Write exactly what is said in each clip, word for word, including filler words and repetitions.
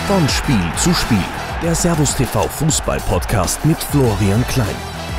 Von Spiel zu Spiel, der Servus T V Fußball-Podcast mit Florian Klein.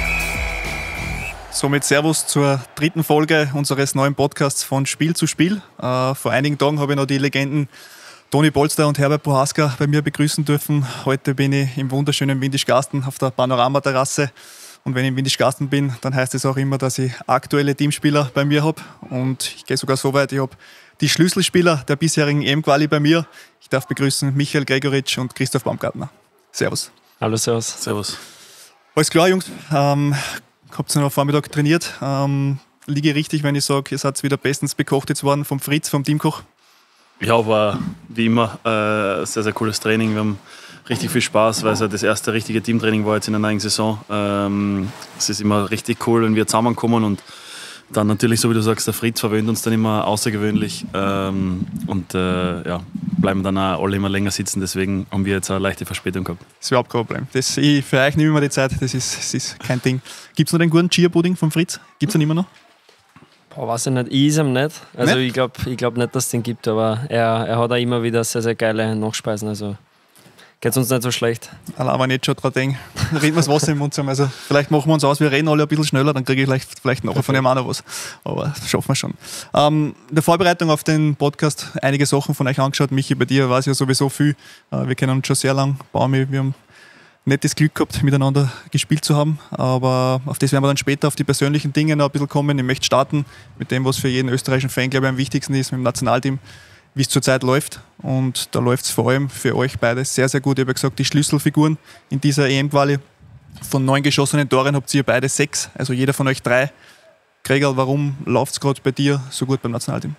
Somit Servus zur dritten Folge unseres neuen Podcasts von Spiel zu Spiel. Äh, vor einigen Tagen habe ich noch die Legenden Toni Polster und Herbert Prohaska bei mir begrüßen dürfen. Heute bin ich im wunderschönen Windischgarsten auf der Panoramaterrasse. Und wenn ich in Windischgarsten bin, dann heißt es auch immer, dass ich aktuelle Teamspieler bei mir habe. Und ich gehe sogar so weit, ich habe die Schlüsselspieler der bisherigen E M-Quali bei mir. Ich darf begrüßen Michael Gregoritsch und Christoph Baumgartner. Servus. Hallo, servus. Servus. Alles klar, Jungs. Ähm, habt ihr noch am Vormittag trainiert? Ähm, liege ich richtig, wenn ich sage, ihr seid wieder bestens bekocht jetzt worden vom Fritz, vom Teamkoch? Ja, war wie immer ein äh, sehr, sehr cooles Training. Wir haben richtig viel Spaß, weil es ja das erste richtige Teamtraining war jetzt in der neuen Saison. Ähm, es ist immer richtig cool, wenn wir zusammenkommen und dann natürlich, so wie du sagst, der Fritz verwöhnt uns dann immer außergewöhnlich ähm, und äh, ja, bleiben dann auch alle immer länger sitzen, deswegen haben wir jetzt eine leichte Verspätung gehabt. Das ist überhaupt kein Problem. Das, ich, für euch nehme ich mir die Zeit, das ist, das ist kein Ding. Gibt es noch den guten Chia-Pudding vom Fritz? Gibt es den immer noch? Boah, weiß ich nicht, ich ist ihm nicht. Also nicht? ich glaube ich glaub nicht, dass es den gibt, aber er, er hat auch immer wieder sehr, sehr geile Nachspeisen, also geht es uns nicht so schlecht. Allein wenn ich jetzt schon dran denke, reden wir das Wasser im Mund zusammen. Also vielleicht machen wir uns aus, wir reden alle ein bisschen schneller, dann kriege ich vielleicht, vielleicht nachher von dem auch noch was. Aber das schaffen wir schon. Ähm, in der Vorbereitung auf den Podcast einige Sachen von euch angeschaut. Michi, bei dir weiß ich ja sowieso viel. Äh, wir kennen uns schon sehr lang. Baumi, wir haben nettes Glück gehabt, miteinander gespielt zu haben. Aber auf das werden wir dann später, auf die persönlichen Dinge noch ein bisschen kommen. Ich möchte starten mit dem, was für jeden österreichischen Fan, glaube ich, am wichtigsten ist, mit dem Nationalteam, wie es zurzeit läuft. Und da läuft es vor allem für euch beide sehr, sehr gut. Ich habe ja gesagt, die Schlüsselfiguren in dieser E M-Quali. Von neun geschossenen Toren habt ihr beide sechs, also jeder von euch drei. Gregor, warum läuft es gerade bei dir so gut beim Nationalteam?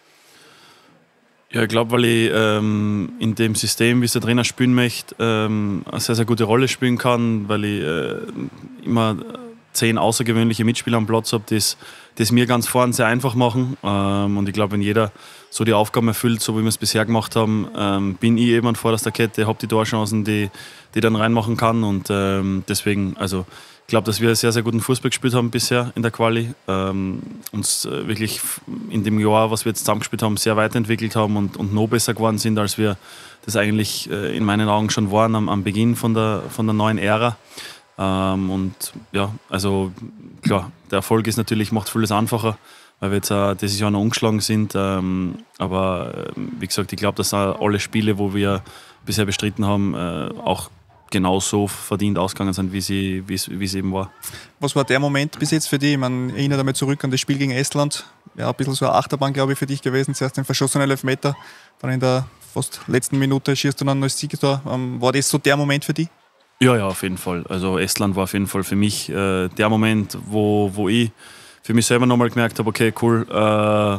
Ja, ich glaube, weil ich ähm, in dem System, wie es der Trainer spielen möchte, ähm, eine sehr, sehr gute Rolle spielen kann, weil ich äh, immer zehn außergewöhnliche Mitspieler am Platz habe, die es mir ganz vorne sehr einfach machen. Ähm, und ich glaube, wenn jeder so die Aufgaben erfüllt, so wie wir es bisher gemacht haben, ähm, bin ich eben an vorderster Kette, habe die Torchancen, die ich dann reinmachen kann. Und ähm, deswegen, also ich glaube, dass wir sehr, sehr guten Fußball gespielt haben bisher in der Quali. Ähm, uns äh, wirklich in dem Jahr, was wir jetzt zusammengespielt haben, sehr weiterentwickelt haben und, und noch besser geworden sind, als wir das eigentlich äh, in meinen Augen schon waren am, am Beginn von der, von der neuen Ära. Ähm, und ja, also klar, der Erfolg ist natürlich, macht vieles einfacher, weil wir jetzt auch dieses Jahr noch ungeschlagen sind. Ähm, aber äh, wie gesagt, ich glaube, dass auch alle Spiele, wo wir bisher bestritten haben, äh, auch genauso verdient ausgegangen sind, wie sie, wie es, wie es eben war. Was war der Moment bis jetzt für dich? Man erinnert einmal zurück an das Spiel gegen Estland. Ja, ein bisschen so eine Achterbahn, glaube ich, für dich gewesen. Zuerst den verschossenen Elfmeter, dann in der fast letzten Minute schießt du dann als Sieger. Ähm, war das so der Moment für dich? Ja, ja, auf jeden Fall. Also Estland war auf jeden Fall für mich äh, der Moment, wo, wo ich für mich selber nochmal gemerkt habe, okay, cool, äh, äh,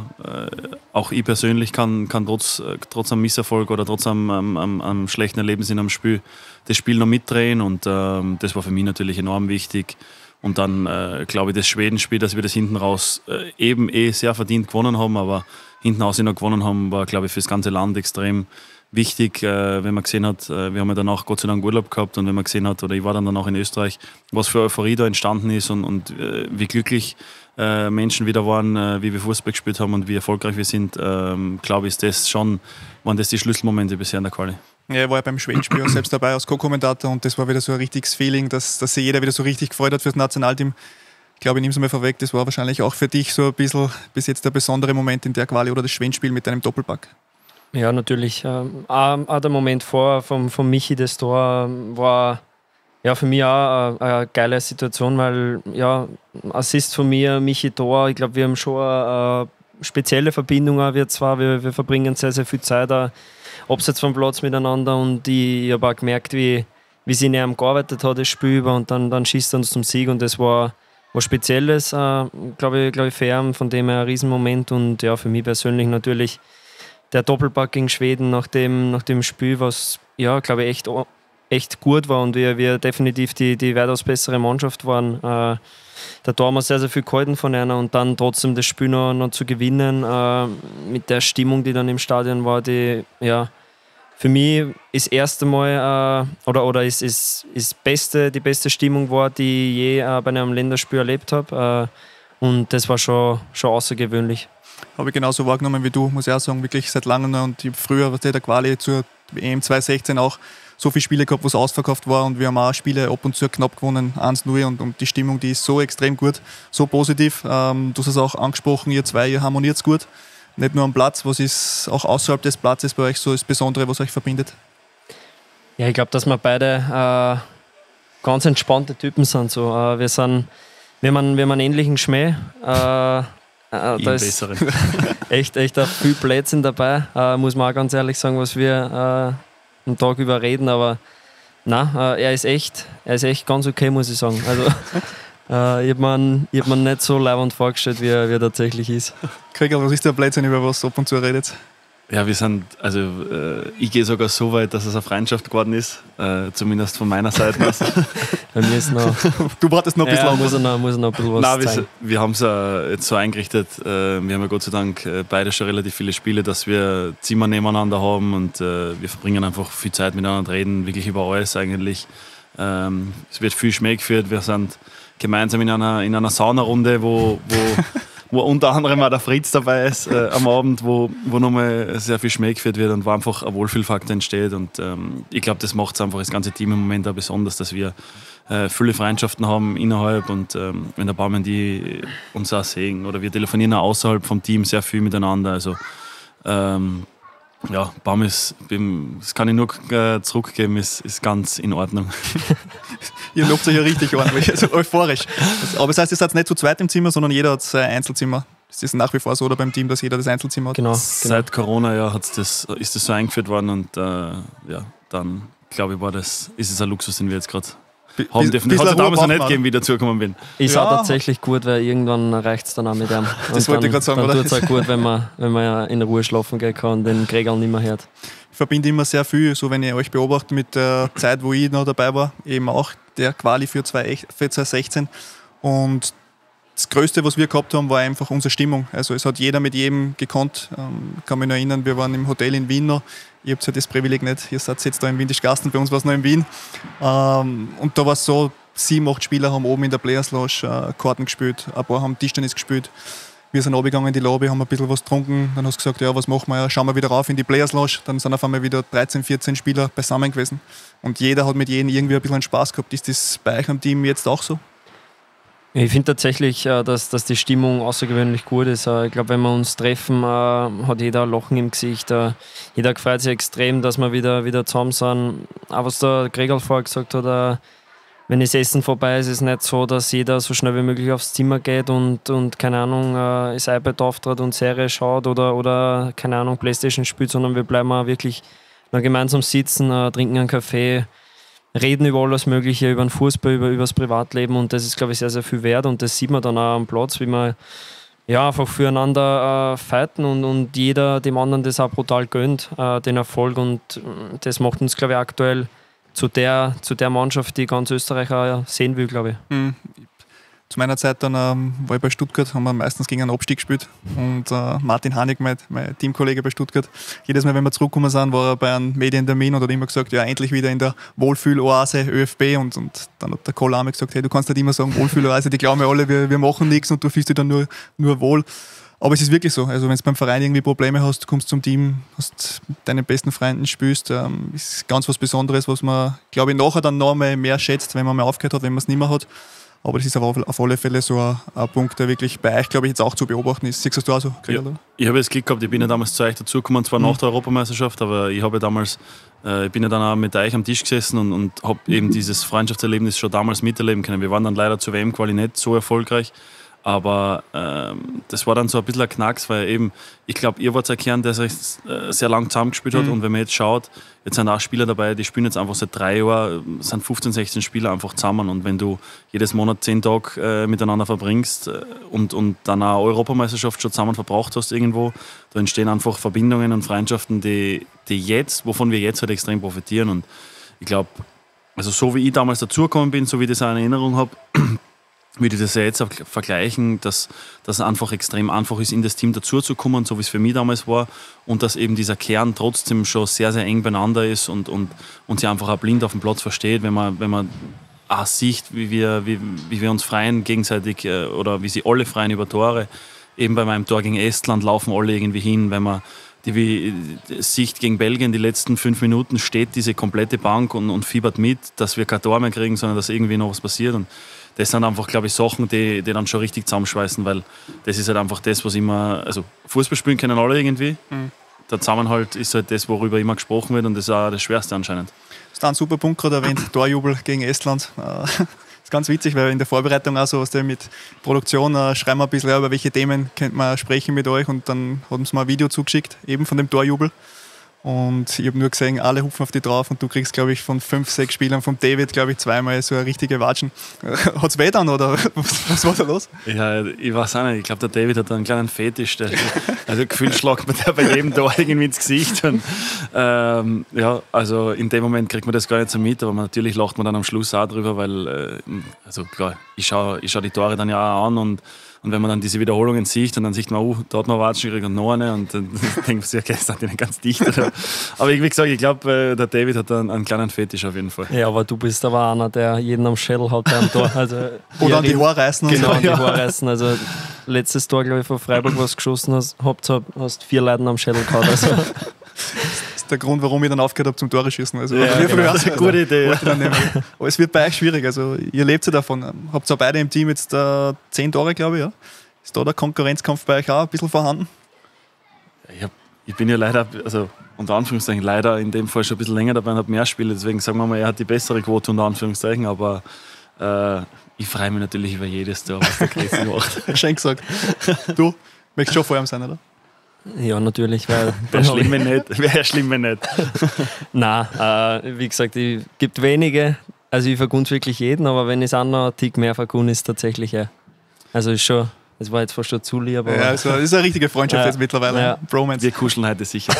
auch ich persönlich kann, kann trotz, äh, trotz einem Misserfolg oder trotz einem, einem, einem, einem schlechten Erlebnis in einem Spiel das Spiel noch mitdrehen und ähm, das war für mich natürlich enorm wichtig. Und dann äh, glaube ich, das Schwedenspiel, dass wir das hinten raus äh, eben eh sehr verdient gewonnen haben, aber hinten raus noch gewonnen haben, war, glaube ich, für das ganze Land extrem wichtig, äh, wenn man gesehen hat, äh, wir haben ja danach Gott sei Dank Urlaub gehabt und wenn man gesehen hat, oder ich war dann danach in Österreich, was für Euphorie da entstanden ist und, und äh, wie glücklich äh, Menschen wieder waren, äh, wie wir Fußball gespielt haben und wie erfolgreich wir sind, ähm, glaube ich, ist das schon, waren das die Schlüsselmomente bisher in der Quali. Ja, ich war ja beim Schwedenspiel auch selbst dabei als Co-Kommentator und das war wieder so ein richtiges Feeling, dass, dass sich jeder wieder so richtig gefreut hat fürs Nationalteam. Ich glaube, ich nehme es mal vorweg, das war wahrscheinlich auch für dich so ein bisschen bis jetzt der besondere Moment in der Quali oder das Schwedenspiel mit deinem Doppelpack. Ja, natürlich. Ähm, auch, auch der Moment vor vom, vom Michi, das Tor, war ja für mich auch eine, eine geile Situation, weil ja, Assist von mir, Michi Tor, ich glaube, wir haben schon eine, eine spezielle Verbindung, auch wir zwei, wir, wir verbringen sehr, sehr viel Zeit auch abseits vom Platz miteinander und ich, ich habe auch gemerkt, wie, wie sie in ihm gearbeitet hat, das Spiel über und dann, dann schießt er uns zum Sieg und das war was Spezielles, äh, glaube ich, glaub ich, für ihn, von dem her ein Riesenmoment und ja, für mich persönlich natürlich der Doppelpack gegen Schweden nach dem, nach dem Spiel, was ja, glaube ich, echt, echt gut war und wir, wir definitiv die, die weitaus bessere Mannschaft waren. Äh, da haben wir sehr, sehr viel gehalten von einer und dann trotzdem das Spiel noch, noch zu gewinnen, äh, mit der Stimmung, die dann im Stadion war, die ja für mich das erste Mal äh, oder, oder ist, ist, ist beste, die beste Stimmung war, die ich je äh, bei einem Länderspiel erlebt habe. Äh, und das war schon, schon außergewöhnlich. Habe ich genauso wahrgenommen wie du, muss ich auch sagen, wirklich seit langem. Und ich früher, was der Quali zur E M zwanzig sechzehn auch so viele Spiele gehabt, wo es ausverkauft war und wir haben auch Spiele ab und zu knapp gewonnen, eins null und, und die Stimmung, die ist so extrem gut, so positiv. Ähm, du hast es auch angesprochen, ihr zwei, ihr harmoniert es gut, nicht nur am Platz. Was ist auch außerhalb des Platzes bei euch so das Besondere, was euch verbindet? Ja, ich glaube, dass wir beide äh, ganz entspannte Typen sind. So. Äh, wir sind, wir haben, wir haben einen ähnlichen Schmäh. Äh, äh, da ist echt, echt auch viel Blödsinn dabei, äh, muss man auch ganz ehrlich sagen, was wir äh, am Tag über reden. Aber nein, äh, er ist echt, er ist echt ganz okay, muss ich sagen. Also, äh, ich habe mir, hab mir nicht so leibend vorgestellt, wie er, wie er tatsächlich ist. Kriegerl, was ist der Blödsinn, über was ab und zu redet? Ja, wir sind, also äh, ich gehe sogar so weit, dass es eine Freundschaft geworden ist, äh, zumindest von meiner Seite aus. Bei mir ist noch, du wartest noch ein bisschen ja, lang. Muss er noch, muss er noch ein bisschen was Nein, zeigen. wir, wir haben es äh, jetzt so eingerichtet, äh, wir haben ja Gott sei Dank äh, beide schon relativ viele Spiele, dass wir Zimmer nebeneinander haben und äh, wir verbringen einfach viel Zeit miteinander, reden wirklich über alles eigentlich. Ähm, es wird viel Schmäh geführt, wir sind gemeinsam in einer, in einer Saunarunde, wo, wo wo unter anderem auch der Fritz dabei ist äh, am Abend, wo, wo nochmal sehr viel Schmäh geführt wird und wo einfach ein Wohlfühlfaktor entsteht. Und ähm, ich glaube, das macht es einfach das ganze Team im Moment auch besonders, dass wir äh, viele Freundschaften haben innerhalb und ähm, wenn der Barmann die uns auch sehen oder wir telefonieren auch außerhalb vom Team sehr viel miteinander. Also ähm, ja, Bam ist, das kann ich nur äh, zurückgeben, ist, ist ganz in Ordnung. Ihr lobt euch ja richtig ordentlich, also euphorisch. Aber das heißt, ihr seid nicht zu zweit im Zimmer, sondern jeder hat sein Einzelzimmer. Ist das nach wie vor so oder beim Team, dass jeder das Einzelzimmer hat? Genau. genau. Seit Corona ja, hat's das, ist das so eingeführt worden und äh, ja, dann glaube ich, war das, ist es ein Luxus, den wir jetzt gerade haben dürfen. Das hat es damals noch nicht gegeben, wie ich dazugekommen bin. Ist ja. auch tatsächlich gut, weil irgendwann reicht es dann auch mit ihm. Das wollte ich gerade sagen, dann oder? Dann tut es auch gut, wenn man, wenn man in Ruhe schlafen gehen kann und den Gregel nicht mehr hört. Ich verbinde immer sehr viel, so wenn ich euch beobachte mit der Zeit, wo ich noch dabei war, eben auch der Quali für zwanzig sechzehn. Und das Größte, was wir gehabt haben, war einfach unsere Stimmung. Also es hat jeder mit jedem gekonnt. Ich kann mich noch erinnern, wir waren im Hotel in Wien noch. Ihr habt ja das Privileg nicht, ihr seid jetzt da im Windischgarten, bei uns war es noch in Wien. Und da war es so, sieben, acht Spieler haben oben in der Players Lounge Karten gespielt, ein paar haben Tischtennis gespielt. Wir sind runtergegangen in die Lobby, haben ein bisschen was getrunken, dann hast du gesagt, ja, was machen wir, ja, schauen wir wieder rauf in die Players Lounge. Dann sind auf einmal wieder dreizehn, vierzehn Spieler beisammen gewesen. Und jeder hat mit jedem irgendwie ein bisschen Spaß gehabt. Ist das bei euch am Team jetzt auch so? Ich finde tatsächlich, dass, dass die Stimmung außergewöhnlich gut ist. Ich glaube, wenn wir uns treffen, hat jeder ein Lachen im Gesicht. Jeder freut sich extrem, dass wir wieder, wieder zusammen sind. Auch was der Gregor vorher gesagt hat, wenn das Essen vorbei ist, ist es nicht so, dass jeder so schnell wie möglich aufs Zimmer geht und, und keine Ahnung, das iPad auftrat und Serie schaut oder, oder keine Ahnung, Playstation spielt, sondern wir bleiben auch wirklich noch gemeinsam sitzen, trinken einen Kaffee, reden über alles Mögliche, über den Fußball, über, über das Privatleben und das ist, glaube ich, sehr, sehr viel wert und das sieht man dann auch am Platz, wie wir ja, einfach füreinander äh, fighten und, und jeder dem anderen das auch brutal gönnt, äh, den Erfolg und das macht uns, glaube ich, aktuell zu der, zu der Mannschaft, die ganz Österreich auch sehen will, glaube ich. Mhm. Zu meiner Zeit dann ähm, war ich bei Stuttgart, haben wir meistens gegen einen Abstieg gespielt und äh, Martin Hanig, mein, mein Teamkollege bei Stuttgart, jedes Mal, wenn wir zurückgekommen sind, war er bei einem Medientermin und hat immer gesagt, ja, endlich wieder in der Wohlfühl-Oase ÖFB und, und dann hat der Kollame gesagt, hey, du kannst nicht immer sagen Wohlfühl-Oase, die glauben ja alle, wir, wir machen nichts und du fühlst dich dann nur, nur wohl. Aber es ist wirklich so, also wenn du beim Verein irgendwie Probleme hast, du kommst zum Team, hast deinen besten Freunden spielst, ähm, ist ganz was Besonderes, was man, glaube ich, nachher dann noch mal mehr schätzt, wenn man mal aufgehört hat, wenn man es nicht mehr hat. Aber das ist aber auf alle Fälle so ein, ein Punkt, der wirklich bei euch, glaube ich, jetzt auch zu beobachten ist. Siehst du das auch so, Gregor? Ja, ich habe das Glück gehabt, ich bin ja damals zu euch dazugekommen, zwar mhm. nach der Europameisterschaft, aber ich habe damals, äh, ich bin ja dann auch mit euch am Tisch gesessen und, und habe eben dieses Freundschaftserlebnis schon damals miterleben können. Wir waren dann leider zur W M-Quali nicht so erfolgreich, aber ähm, das war dann so ein bisschen ein Knacks, weil eben, ich glaube, ihr wart ein Kern, der sich äh, sehr lang zusammengespielt hat mhm. und wenn man jetzt schaut, jetzt sind auch Spieler dabei, die spielen jetzt einfach seit drei Jahren, sind fünfzehn, sechzehn Spieler einfach zusammen und wenn du jedes Monat zehn Tage äh, miteinander verbringst äh, und, und dann auch Europameisterschaft schon zusammen verbraucht hast irgendwo, da entstehen einfach Verbindungen und Freundschaften, die, die jetzt, wovon wir jetzt halt extrem profitieren und ich glaube, also so wie ich damals dazugekommen bin, so wie ich das auch in Erinnerung habe, würde ich das ja jetzt auch vergleichen, dass das einfach extrem einfach ist, in das Team dazuzukommen, so wie es für mich damals war und dass eben dieser Kern trotzdem schon sehr, sehr eng beieinander ist und, und, und sich einfach auch blind auf dem Platz versteht, wenn man, wenn man auch sieht, wie wir, wie, wie wir uns freuen gegenseitig oder wie sie alle freuen über Tore. Eben bei meinem Tor gegen Estland laufen alle irgendwie hin, wenn man die wie Sicht gegen Belgien, die letzten fünf Minuten steht diese komplette Bank und, und fiebert mit, dass wir kein Tor mehr kriegen, sondern dass irgendwie noch was passiert. Und das sind einfach, glaube ich, Sachen, die, die dann schon richtig zusammenschweißen, weil das ist halt einfach das, was immer, also Fußball spielen können alle irgendwie. Mhm. Der Zusammenhalt ist halt das, worüber immer gesprochen wird und das ist auch das Schwerste anscheinend. Du hast einen super Punkt gerade erwähnt, Torjubel gegen Estland. Das ist ganz witzig, weil in der Vorbereitung auch so was mit Produktion äh, schreiben wir ein bisschen, über welche Themen könnte man sprechen mit euch und dann haben sie mir ein Video zugeschickt, eben von dem Torjubel. Und ich habe nur gesehen, alle hupfen auf die drauf und du kriegst, glaube ich, von fünf, sechs Spielern vom David, glaube ich, zweimal so eine richtige Watschen. Hat es weh dann oder was, was war da los? Ja, ich weiß auch nicht. Ich glaube, der David hat einen kleinen Fetisch. Der, also gefühlt schlagt man der bei jedem Tor irgendwie ins Gesicht. Und, ähm, ja, also in dem Moment kriegt man das gar nicht so mit, aber man, natürlich lacht man dann am Schluss auch drüber, weil, äh, also klar, ich schaue ich schau die Tore dann ja auch an und Und wenn man dann diese Wiederholungen sieht und dann sieht man, oh, da hat man Watschen gekriegt und noch eine und dann denkt man sich, okay, das ist nicht ganz dicht. Oder? Aber wie gesagt, ich glaube, der David hat einen, einen kleinen Fetisch auf jeden Fall. Ja, aber du bist aber einer, der jeden am Schädel hat beim Tor. Also, oder an die Haare reißen. Genau, so. an die Haare reißen. Also letztes Tor, glaube ich, von Freiburg, was du geschossen hast, hast vier Leute am Schädel gehabt. Also. Das ist der Grund, warum ich dann aufgehört habe zum Tore schießen. Also, ja, genau. Das ist eine gute Idee. Ja. Aber es wird bei euch schwierig. Also, ihr lebt ja davon. Habt ihr beide im Team jetzt äh, zehn Tore, glaube ich. Ja? Ist da der Konkurrenzkampf bei euch auch ein bisschen vorhanden? Ich, hab, ich bin ja leider, also unter Anführungszeichen leider in dem Fall schon ein bisschen länger dabei und habe mehr Spiele. Deswegen sagen wir mal, er hat die bessere Quote unter Anführungszeichen. Aber äh, ich freue mich natürlich über jedes Tor, was der Christi macht. Schön gesagt. Du möchtest schon vor ihm sein, oder? Ja, natürlich. Wäre schlimm, wenn nicht. Wäre schlimm, wenn nicht. Nein, äh, wie gesagt, es gibt wenige. Also ich vergunst wirklich jeden, aber wenn es auch noch einen Tick mehr vergunst, ist tatsächlich er. Also ist schon, das war jetzt fast schon zu lieb. Aber ja, also das ist eine richtige Freundschaft ja. jetzt mittlerweile. Ja. Bromance. Wir kuscheln heute sicher.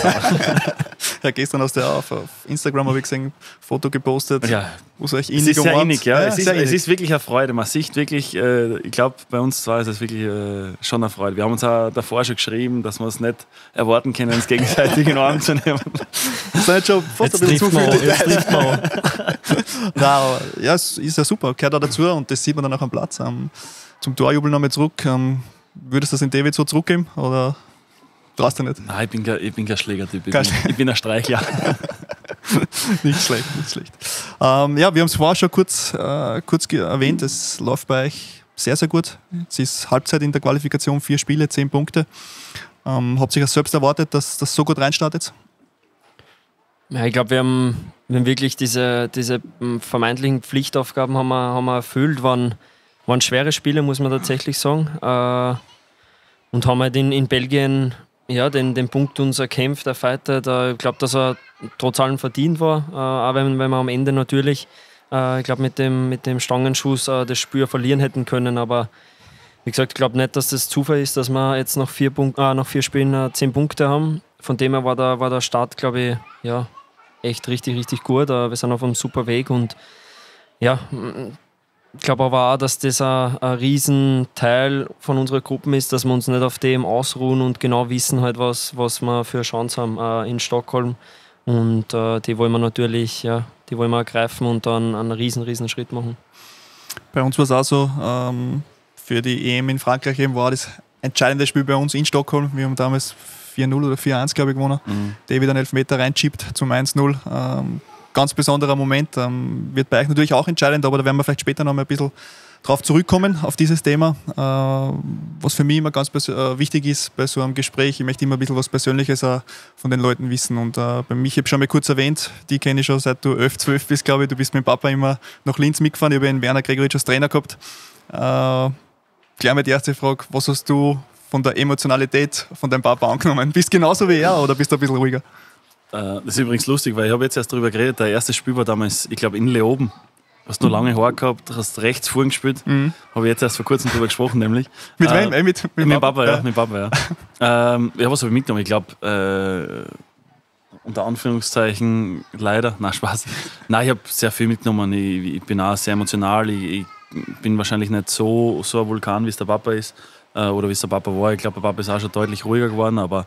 Ja, gestern hast du ja auf, auf Instagram, habe ich gesehen, ein Foto gepostet. Ja. Wo es euch es ist sehr innig, ja. ja es, ist, innig. es ist wirklich eine Freude. Man sieht wirklich, äh, ich glaube, bei uns zwei ist es wirklich äh, schon eine Freude. Wir haben uns auch davor schon geschrieben, dass wir es nicht erwarten können, uns gegenseitig in den Arm zu nehmen. Das ist schon fast jetzt ein bisschen zu viel Details. Nein, aber ja, es ist ja super, gehört auch dazu und das sieht man dann auch am Platz. Um, zum Torjubel nochmal zurück. Um, würdest du das in David so zurückgeben? Oder traust du nicht? Nein, ich bin kein, ich bin kein Schlägertyp. Ich, bin, ich bin ein Streichler. Nicht schlecht, nicht schlecht. Ähm, ja, wir haben es vorher schon kurz, äh, kurz erwähnt, es läuft bei euch sehr, sehr gut. Es ist Halbzeit in der Qualifikation, vier Spiele, zehn Punkte. Ähm, habt ihr euch selbst erwartet, dass das so gut reinstartet? Ja, ich glaube, wir haben, wir haben wirklich diese, diese vermeintlichen Pflichtaufgaben haben wir, haben wir erfüllt, waren, waren schwere Spiele, muss man tatsächlich sagen. Äh, und haben halt in, in Belgien ja, den, den Punkt uns erkämpft, erfeitet. Äh, ich glaube, dass er trotz allem verdient war, äh, auch wenn, wenn wir am Ende natürlich, äh, ich glaube, mit dem, mit dem Stangenschuss äh, das Spiel verlieren hätten können. Aber wie gesagt, ich glaube nicht, dass das Zufall ist, dass wir jetzt nach vier, Punkt, äh, nach vier Spielen äh, zehn Punkte haben. Von dem her war der, war der Start, glaube ich, ja, echt richtig, richtig gut. Äh, wir sind auf einem super Weg und ja, ich glaube aber auch, dass das ein, ein Riesenteil von unserer Gruppe ist, dass wir uns nicht auf dem ausruhen und genau wissen, halt, was, was wir für eine Chance haben äh, in Stockholm. Und äh, die wollen wir natürlich, ja, die wollen wir ergreifen und dann einen riesen, riesen Schritt machen. Bei uns war es auch so, ähm, für die E M in Frankreich eben war das entscheidende Spiel bei uns in Stockholm. Wir haben damals vier null oder vier eins, glaube ich, gewonnen. Mhm. David einen Elfmeter reinchippt zum eins null. Ähm, ganz besonderer Moment. Ähm, wird bei euch natürlich auch entscheidend, aber da werden wir vielleicht später noch mal ein bisschen drauf zurückkommen, auf dieses Thema. Äh, was für mich immer ganz äh, wichtig ist bei so einem Gespräch, ich möchte immer ein bisschen was Persönliches äh, von den Leuten wissen. Und äh, bei mich, ich habe schon mal kurz erwähnt, die kenne ich schon seit du elf, zwölf bist, glaube ich. Du bist mit dem Papa immer nach Linz mitgefahren. Ich habe einen Werner Gregoritsch als Trainer gehabt. Äh, gleich mal die erste Frage, was hast du von der Emotionalität von deinem Papa angenommen? Bist du genauso wie er oder bist du ein bisschen ruhiger? Das ist übrigens lustig, weil ich habe jetzt erst darüber geredet, der erste Spiel war damals, ich glaube in Leoben. Du hast nur lange Haare gehabt, hast rechts vorn gespielt. Mhm. Habe ich jetzt erst vor kurzem darüber gesprochen, nämlich. Mit äh, wem? Äh, mit, mit, mit Papa, ja. Mit Papa, ja. ähm, ja, was habe ich mitgenommen? Ich glaube, äh, unter Anführungszeichen leider, nein, Spaß. Nein, ich habe sehr viel mitgenommen. Ich, ich bin auch sehr emotional. Ich, ich bin wahrscheinlich nicht so, so ein Vulkan, wie es der Papa ist. Äh, oder wie es der Papa war. Ich glaube, der Papa ist auch schon deutlich ruhiger geworden, aber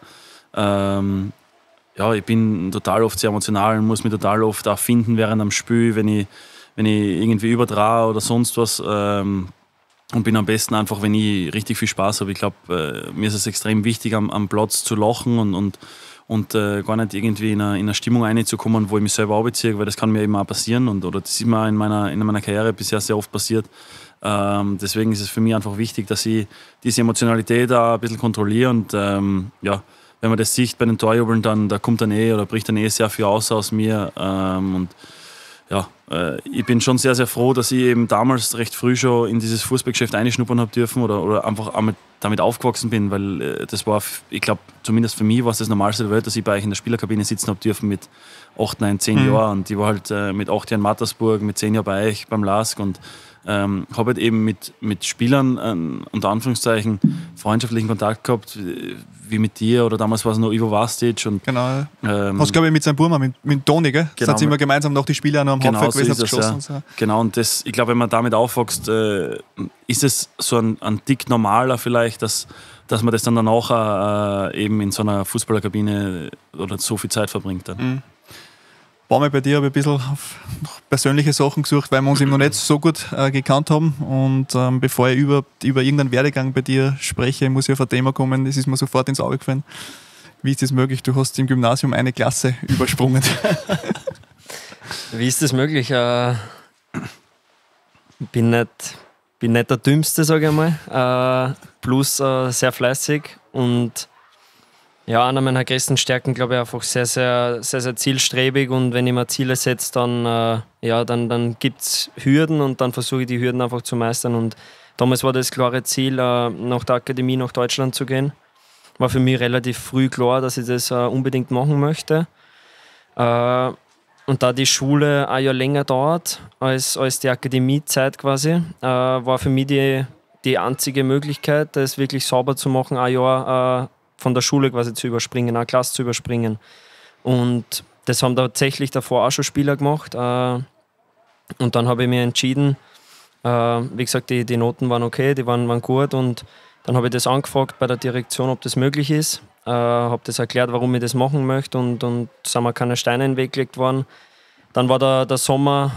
ähm, ja, ich bin total oft sehr emotional und muss mich total oft auch finden während am Spiel, wenn ich, wenn ich irgendwie übertrahe oder sonst was. Ähm, und bin am besten einfach, wenn ich richtig viel Spaß habe. Ich glaube, äh, mir ist es extrem wichtig, am, am Platz zu lachen und, und, und äh, gar nicht irgendwie in eine, in eine Stimmung reinzukommen, wo ich mich selber runterziehe, weil das kann mir eben auch passieren und, oder das ist mir in meiner, in meiner Karriere bisher sehr oft passiert. Ähm, deswegen ist es für mich einfach wichtig, dass ich diese Emotionalität auch ein bisschen kontrolliere und ähm, ja, wenn man das sieht bei den Torjubeln, dann da kommt dann eh oder bricht dann eh sehr viel aus aus mir ähm, und ja, äh, ich bin schon sehr, sehr froh, dass ich eben damals recht früh schon in dieses Fußballgeschäft einschnuppern habe dürfen oder, oder einfach auch mit, damit aufgewachsen bin, weil äh, das war, ich glaube, zumindest für mich war es das Normalste der Welt, dass ich bei euch in der Spielerkabine sitzen habe dürfen mit acht, neun, zehn mhm. Jahren und ich war halt äh, mit acht Jahren in Mattersburg, mit zehn Jahren bei euch beim LASK und Ähm, habe halt eben mit, mit Spielern ähm, unter Anführungszeichen freundschaftlichen Kontakt gehabt, wie, wie mit dir oder damals war es noch Ivo Vastic. Und, genau. Ähm, Hast glaube ich mit seinem Burma, mit, mit Toni, gell? Genau, sind sie immer gemeinsam noch die Spieler noch am genau Handfeld gewesen, so geschossen. Ja. Und so. Genau, und das, ich glaube, wenn man damit aufwächst, äh, ist es so ein, ein Tick normaler vielleicht, dass, dass man das dann danach äh, eben in so einer Fußballerkabine oder so viel Zeit verbringt. Dann. Mhm. Ein paar Mal bei dir habe ich ein bisschen auf persönliche Sachen gesucht, weil wir uns eben noch nicht so gut äh, gekannt haben. Und ähm, bevor ich über, über irgendeinen Werdegang bei dir spreche, muss ich auf ein Thema kommen, das ist mir sofort ins Auge gefallen. Wie ist das möglich? Du hast im Gymnasium eine Klasse übersprungen. Wie ist das möglich? Äh, bin nicht, bin nicht der Dümmste, sage ich mal. Äh, plus äh, sehr fleißig und ja, einer meiner größten Stärken, glaube ich, einfach sehr, sehr, sehr, sehr zielstrebig und wenn ich mir Ziele setze, dann, äh, ja, dann, dann gibt es Hürden und dann versuche ich die Hürden einfach zu meistern und damals war das klare Ziel, äh, nach der Akademie nach Deutschland zu gehen. War für mich relativ früh klar, dass ich das äh, unbedingt machen möchte. Äh, und da die Schule ein Jahr länger dauert als, als die Akademiezeit quasi, äh, war für mich die, die einzige Möglichkeit, das wirklich sauber zu machen, ein Jahr äh, von der Schule quasi zu überspringen, eine Klasse zu überspringen. Und das haben tatsächlich davor auch schon Spieler gemacht. Äh, und dann habe ich mir entschieden, äh, wie gesagt, die, die Noten waren okay, die waren, waren gut und dann habe ich das angefragt bei der Direktion, ob das möglich ist. Äh, habe das erklärt, warum ich das machen möchte und, und sind mir keine Steine in den Weg gelegt worden. Dann war der, der Sommer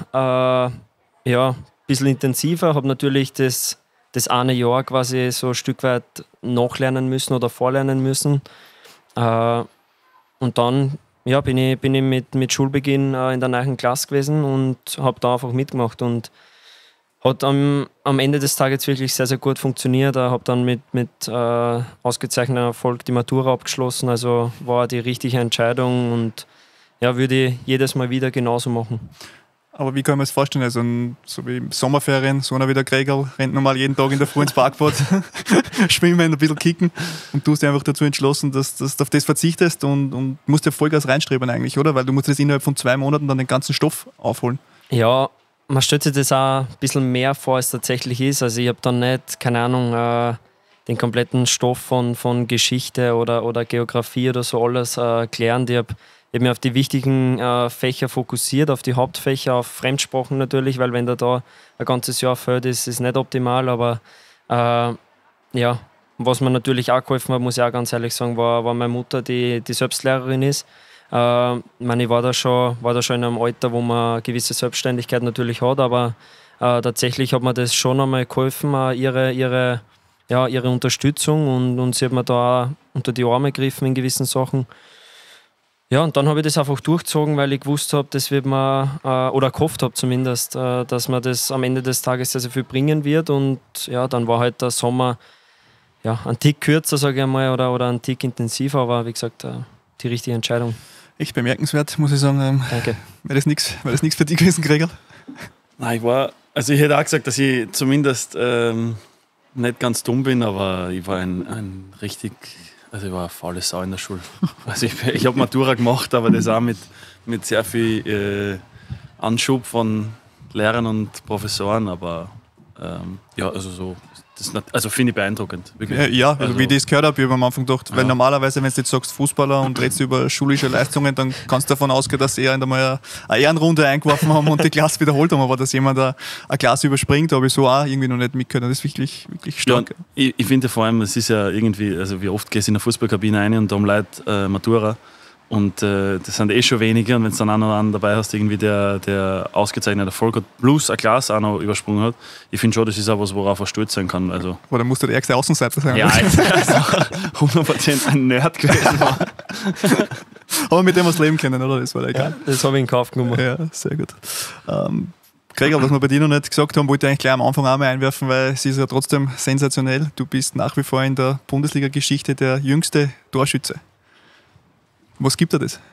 äh, ja, ein bisschen intensiver, habe natürlich das das eine Jahr quasi so ein Stück weit nachlernen müssen oder vorlernen müssen. Äh, und dann ja, bin ich, bin ich mit, mit Schulbeginn äh, in der neuen Klasse gewesen und habe da einfach mitgemacht. Und hat am, am Ende des Tages wirklich sehr, sehr gut funktioniert. Ich habe dann mit, mit äh, ausgezeichnetem Erfolg die Matura abgeschlossen. Also war die richtige Entscheidung und ja, würde ich jedes Mal wieder genauso machen. Aber wie kann man es vorstellen? Also, so wie Sommerferien, so einer wie der Gregel rennt normal jeden Tag in der Früh ins Parkbad, schwimmen, ein bisschen kicken und du hast dich einfach dazu entschlossen, dass, dass du auf das verzichtest und, und musst ja Vollgas reinstreben eigentlich, oder? Weil du musst das innerhalb von zwei Monaten dann den ganzen Stoff aufholen. Ja, man stellt sich das auch ein bisschen mehr vor, als es tatsächlich ist. Also ich habe dann nicht, keine Ahnung, äh, den kompletten Stoff von, von Geschichte oder, oder Geografie oder so alles äh, gelernt. Ich habe Ich habe mich auf die wichtigen äh, Fächer fokussiert, auf die Hauptfächer, auf Fremdsprachen natürlich, weil wenn da da ein ganzes Jahr fehlt, ist es nicht optimal, aber äh, ja, was mir natürlich auch geholfen hat, muss ich auch ganz ehrlich sagen, war, war meine Mutter, die, die Selbstlehrerin ist. Äh, ich meine, ich war da, schon, war da schon in einem Alter, wo man eine gewisse Selbstständigkeit natürlich hat, aber äh, tatsächlich hat mir das schon einmal geholfen, äh, ihre, ihre, ja, ihre Unterstützung und, und sie hat mir da auch unter die Arme gegriffen in gewissen Sachen. Ja, und dann habe ich das einfach durchgezogen, weil ich gewusst habe, das wird man, äh, oder gehofft habe zumindest, äh, dass man das am Ende des Tages sehr, sehr viel bringen wird. Und ja, dann war halt der Sommer ja, ein Tick kürzer, sage ich einmal, oder, oder ein Tick intensiver, aber wie gesagt, äh, die richtige Entscheidung. Echt bemerkenswert, muss ich sagen. Ähm, Danke. Wäre das nichts für dich gewesen, Gregel? Nein, ich war, also ich hätte auch gesagt, dass ich zumindest ähm, nicht ganz dumm bin, aber ich war ein, ein richtig... Also ich war eine faule Sau in der Schule. Also ich, ich habe Matura gemacht, aber das auch mit, mit sehr viel äh, Anschub von Lehrern und Professoren. Aber ähm, ja, also so, das, also finde ich beeindruckend. Wirklich. Ja, ja also, also wie ich das gehört habe, ich habe am Anfang gedacht, ja. weil normalerweise, wenn du jetzt sagst Fußballer und redest über schulische Leistungen, dann kannst du davon ausgehen, dass sie eher einmal eine Ehrenrunde eingeworfen haben und die Klasse wiederholt haben, aber dass jemand eine, eine Klasse überspringt, habe ich so auch irgendwie noch nicht mitgehört. Das ist wirklich, wirklich stark. Ja, ich ich finde vor allem, es ist ja irgendwie, also wie oft gehst du in eine Fußballkabine rein und da haben Leute äh, Matura und äh, das sind eh schon wenige und wenn du dann einen oder anderen dabei hast, irgendwie der, der ausgezeichnete Erfolg hat, plus eine Klasse auch noch übersprungen hat, ich finde schon, das ist auch was, worauf er stolz sein kann. Also, aber dann musst du der ärgste Außenseiter sein. Ja, hundert Prozent ein Nerd gewesen war. Aber mit dem was leben können, oder? Das war egal. Ja, das habe ich in Kauf genommen. Ja, sehr gut. Ähm, Gregor, was wir bei dir noch nicht gesagt haben, wollte ich eigentlich gleich am Anfang auch mal einwerfen, weil es ist ja trotzdem sensationell. Du bist nach wie vor in der Bundesliga-Geschichte der jüngste Torschütze. Was gibt dir das?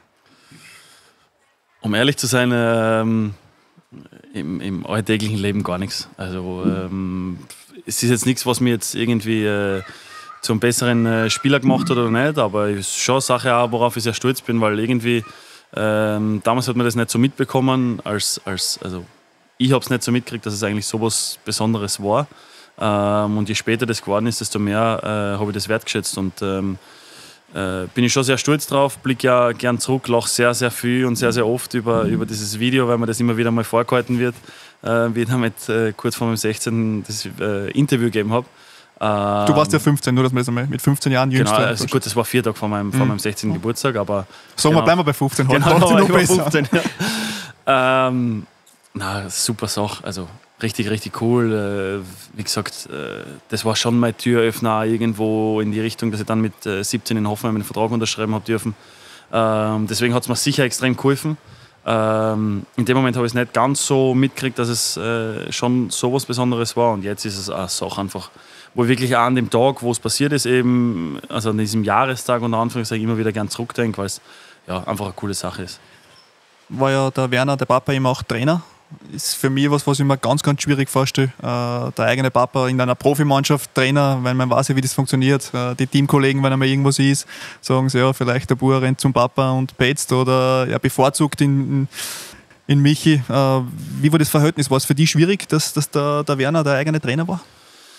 Um ehrlich zu sein, ähm, im, im alltäglichen Leben gar nichts. Also ähm, es ist jetzt nichts, was mir jetzt irgendwie äh, zum besseren äh, Spieler gemacht hat oder nicht, aber es ist schon eine Sache, auch, worauf ich sehr stolz bin, weil irgendwie ähm, damals hat man das nicht so mitbekommen, als, als also ich habe es nicht so mitgekriegt, dass es eigentlich so was Besonderes war. Ähm, und je später das geworden ist, desto mehr äh, habe ich das wertgeschätzt. Und ähm, äh, bin ich schon sehr stolz drauf, blicke ja gern zurück, lache sehr, sehr viel und sehr, sehr oft über, über dieses Video, weil mir das immer wieder mal vorgehalten wird, äh, wie ich damit äh, kurz vor meinem sechzehnten das äh, Interview gegeben habe. Ähm, Du warst ja fünfzehn, nur dass man das einmal mit fünfzehn Jahren jüngster. Genau, also gut, das war vier Tage vor meinem, mhm. vor meinem sechzehnten Geburtstag, aber... Sagen genau, wir, bleiben wir bei fünfzehn. Genau, heute. genau, über fünfzehn, ja. ähm, na, super Sache, also richtig, richtig cool. Äh, wie gesagt, äh, das war schon meine Türöffner irgendwo in die Richtung, dass ich dann mit äh, siebzehn in Hoffenheim einen Vertrag unterschreiben habe dürfen. Ähm, deswegen hat es mir sicher extrem geholfen. Ähm, in dem Moment habe ich es nicht ganz so mitgekriegt, dass es äh, schon so was Besonderes war. Und jetzt ist es eine Sache einfach, wo ich wirklich auch an dem Tag, wo es passiert ist, eben, also an diesem Jahrestag unter Anführungszeichen immer wieder gern zurückdenke, weil es ja, einfach eine coole Sache ist. War ja der Werner, der Papa, immer auch Trainer. Ist für mich was, was ich mir ganz, ganz schwierig vorstelle. Äh, der eigene Papa in einer Profimannschaft Trainer, weil man weiß ja, wie das funktioniert. Äh, die Teamkollegen, wenn einmal irgendwas ist, sagen sie, ja, vielleicht der Bauer rennt zum Papa und petzt oder er bevorzugt in, in, in Michi. Äh, wie war das Verhältnis? War es für dich schwierig, dass, dass der, der Werner der eigene Trainer war?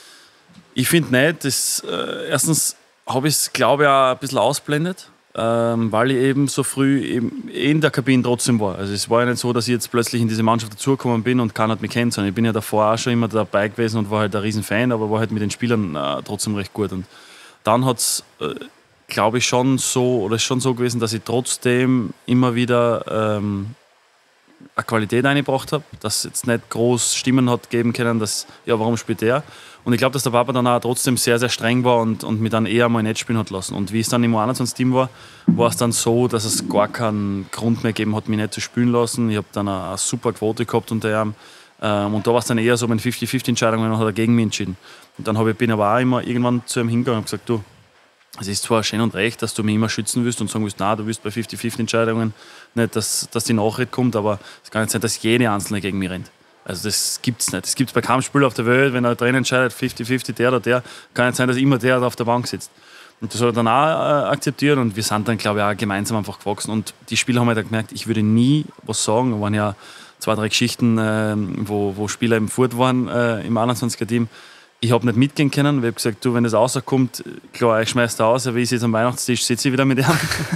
Ich finde nicht. Das, äh, erstens habe ich es, glaube ich, auch ein bisschen ausblendet. Ähm, weil ich eben so früh eben in der Kabine trotzdem war. Also es war ja nicht so, dass ich jetzt plötzlich in diese Mannschaft dazugekommen bin und keiner hat mich kennt, sondern ich bin ja davor auch schon immer dabei gewesen und war halt ein Riesenfan, aber war halt mit den Spielern äh, trotzdem recht gut. Und dann hat es, äh, glaube ich, schon so, oder ist schon so gewesen, dass ich trotzdem immer wieder ähm, eine Qualität eingebracht habe, dass es jetzt nicht groß Stimmen hat geben können, dass, ja, warum spielt der? Und ich glaube, dass der Papa dann auch trotzdem sehr, sehr streng war und, und mich dann eher mal nicht spielen hat lassen. Und wie es dann im U einundzwanzig-Team war, war es dann so, dass es gar keinen Grund mehr gegeben hat, mich nicht zu spielen lassen. Ich habe dann eine, eine super Quote gehabt unter ihm. Ähm, und da war es dann eher so, wenn fünfzig fünfzig Entscheidungen hat er gegen mich entschieden. Und dann habe ich, bin aber auch immer irgendwann zu ihm hingegangen und gesagt, du, es ist zwar schön und recht, dass du mich immer schützen willst und sagen willst, nein, du willst bei fünfzig fünfzig Entscheidungen nicht, dass, dass die Nachricht kommt, aber es kann nicht sein, dass jede Einzelne gegen mich rennt. Also das gibt es nicht. Das gibt es bei keinem Spieler auf der Welt, wenn er drin entscheidet, fünfzig fünfzig der oder der, kann nicht sein, dass immer der auf der Bank sitzt. Und das hat er dann auch äh, akzeptiert und wir sind dann, glaube ich, auch gemeinsam einfach gewachsen. Und die Spieler haben halt gemerkt, ich würde nie was sagen. Da waren ja zwei, drei Geschichten, äh, wo, wo Spieler eben fort waren äh, im einundzwanziger-Team. Ich habe nicht mitgehen können, weil ich habe gesagt, du, wenn das rauskommt, klar, ich schmeiß da aus, aber wie ich jetzt am Weihnachtstisch sitze ich wieder mit ihm.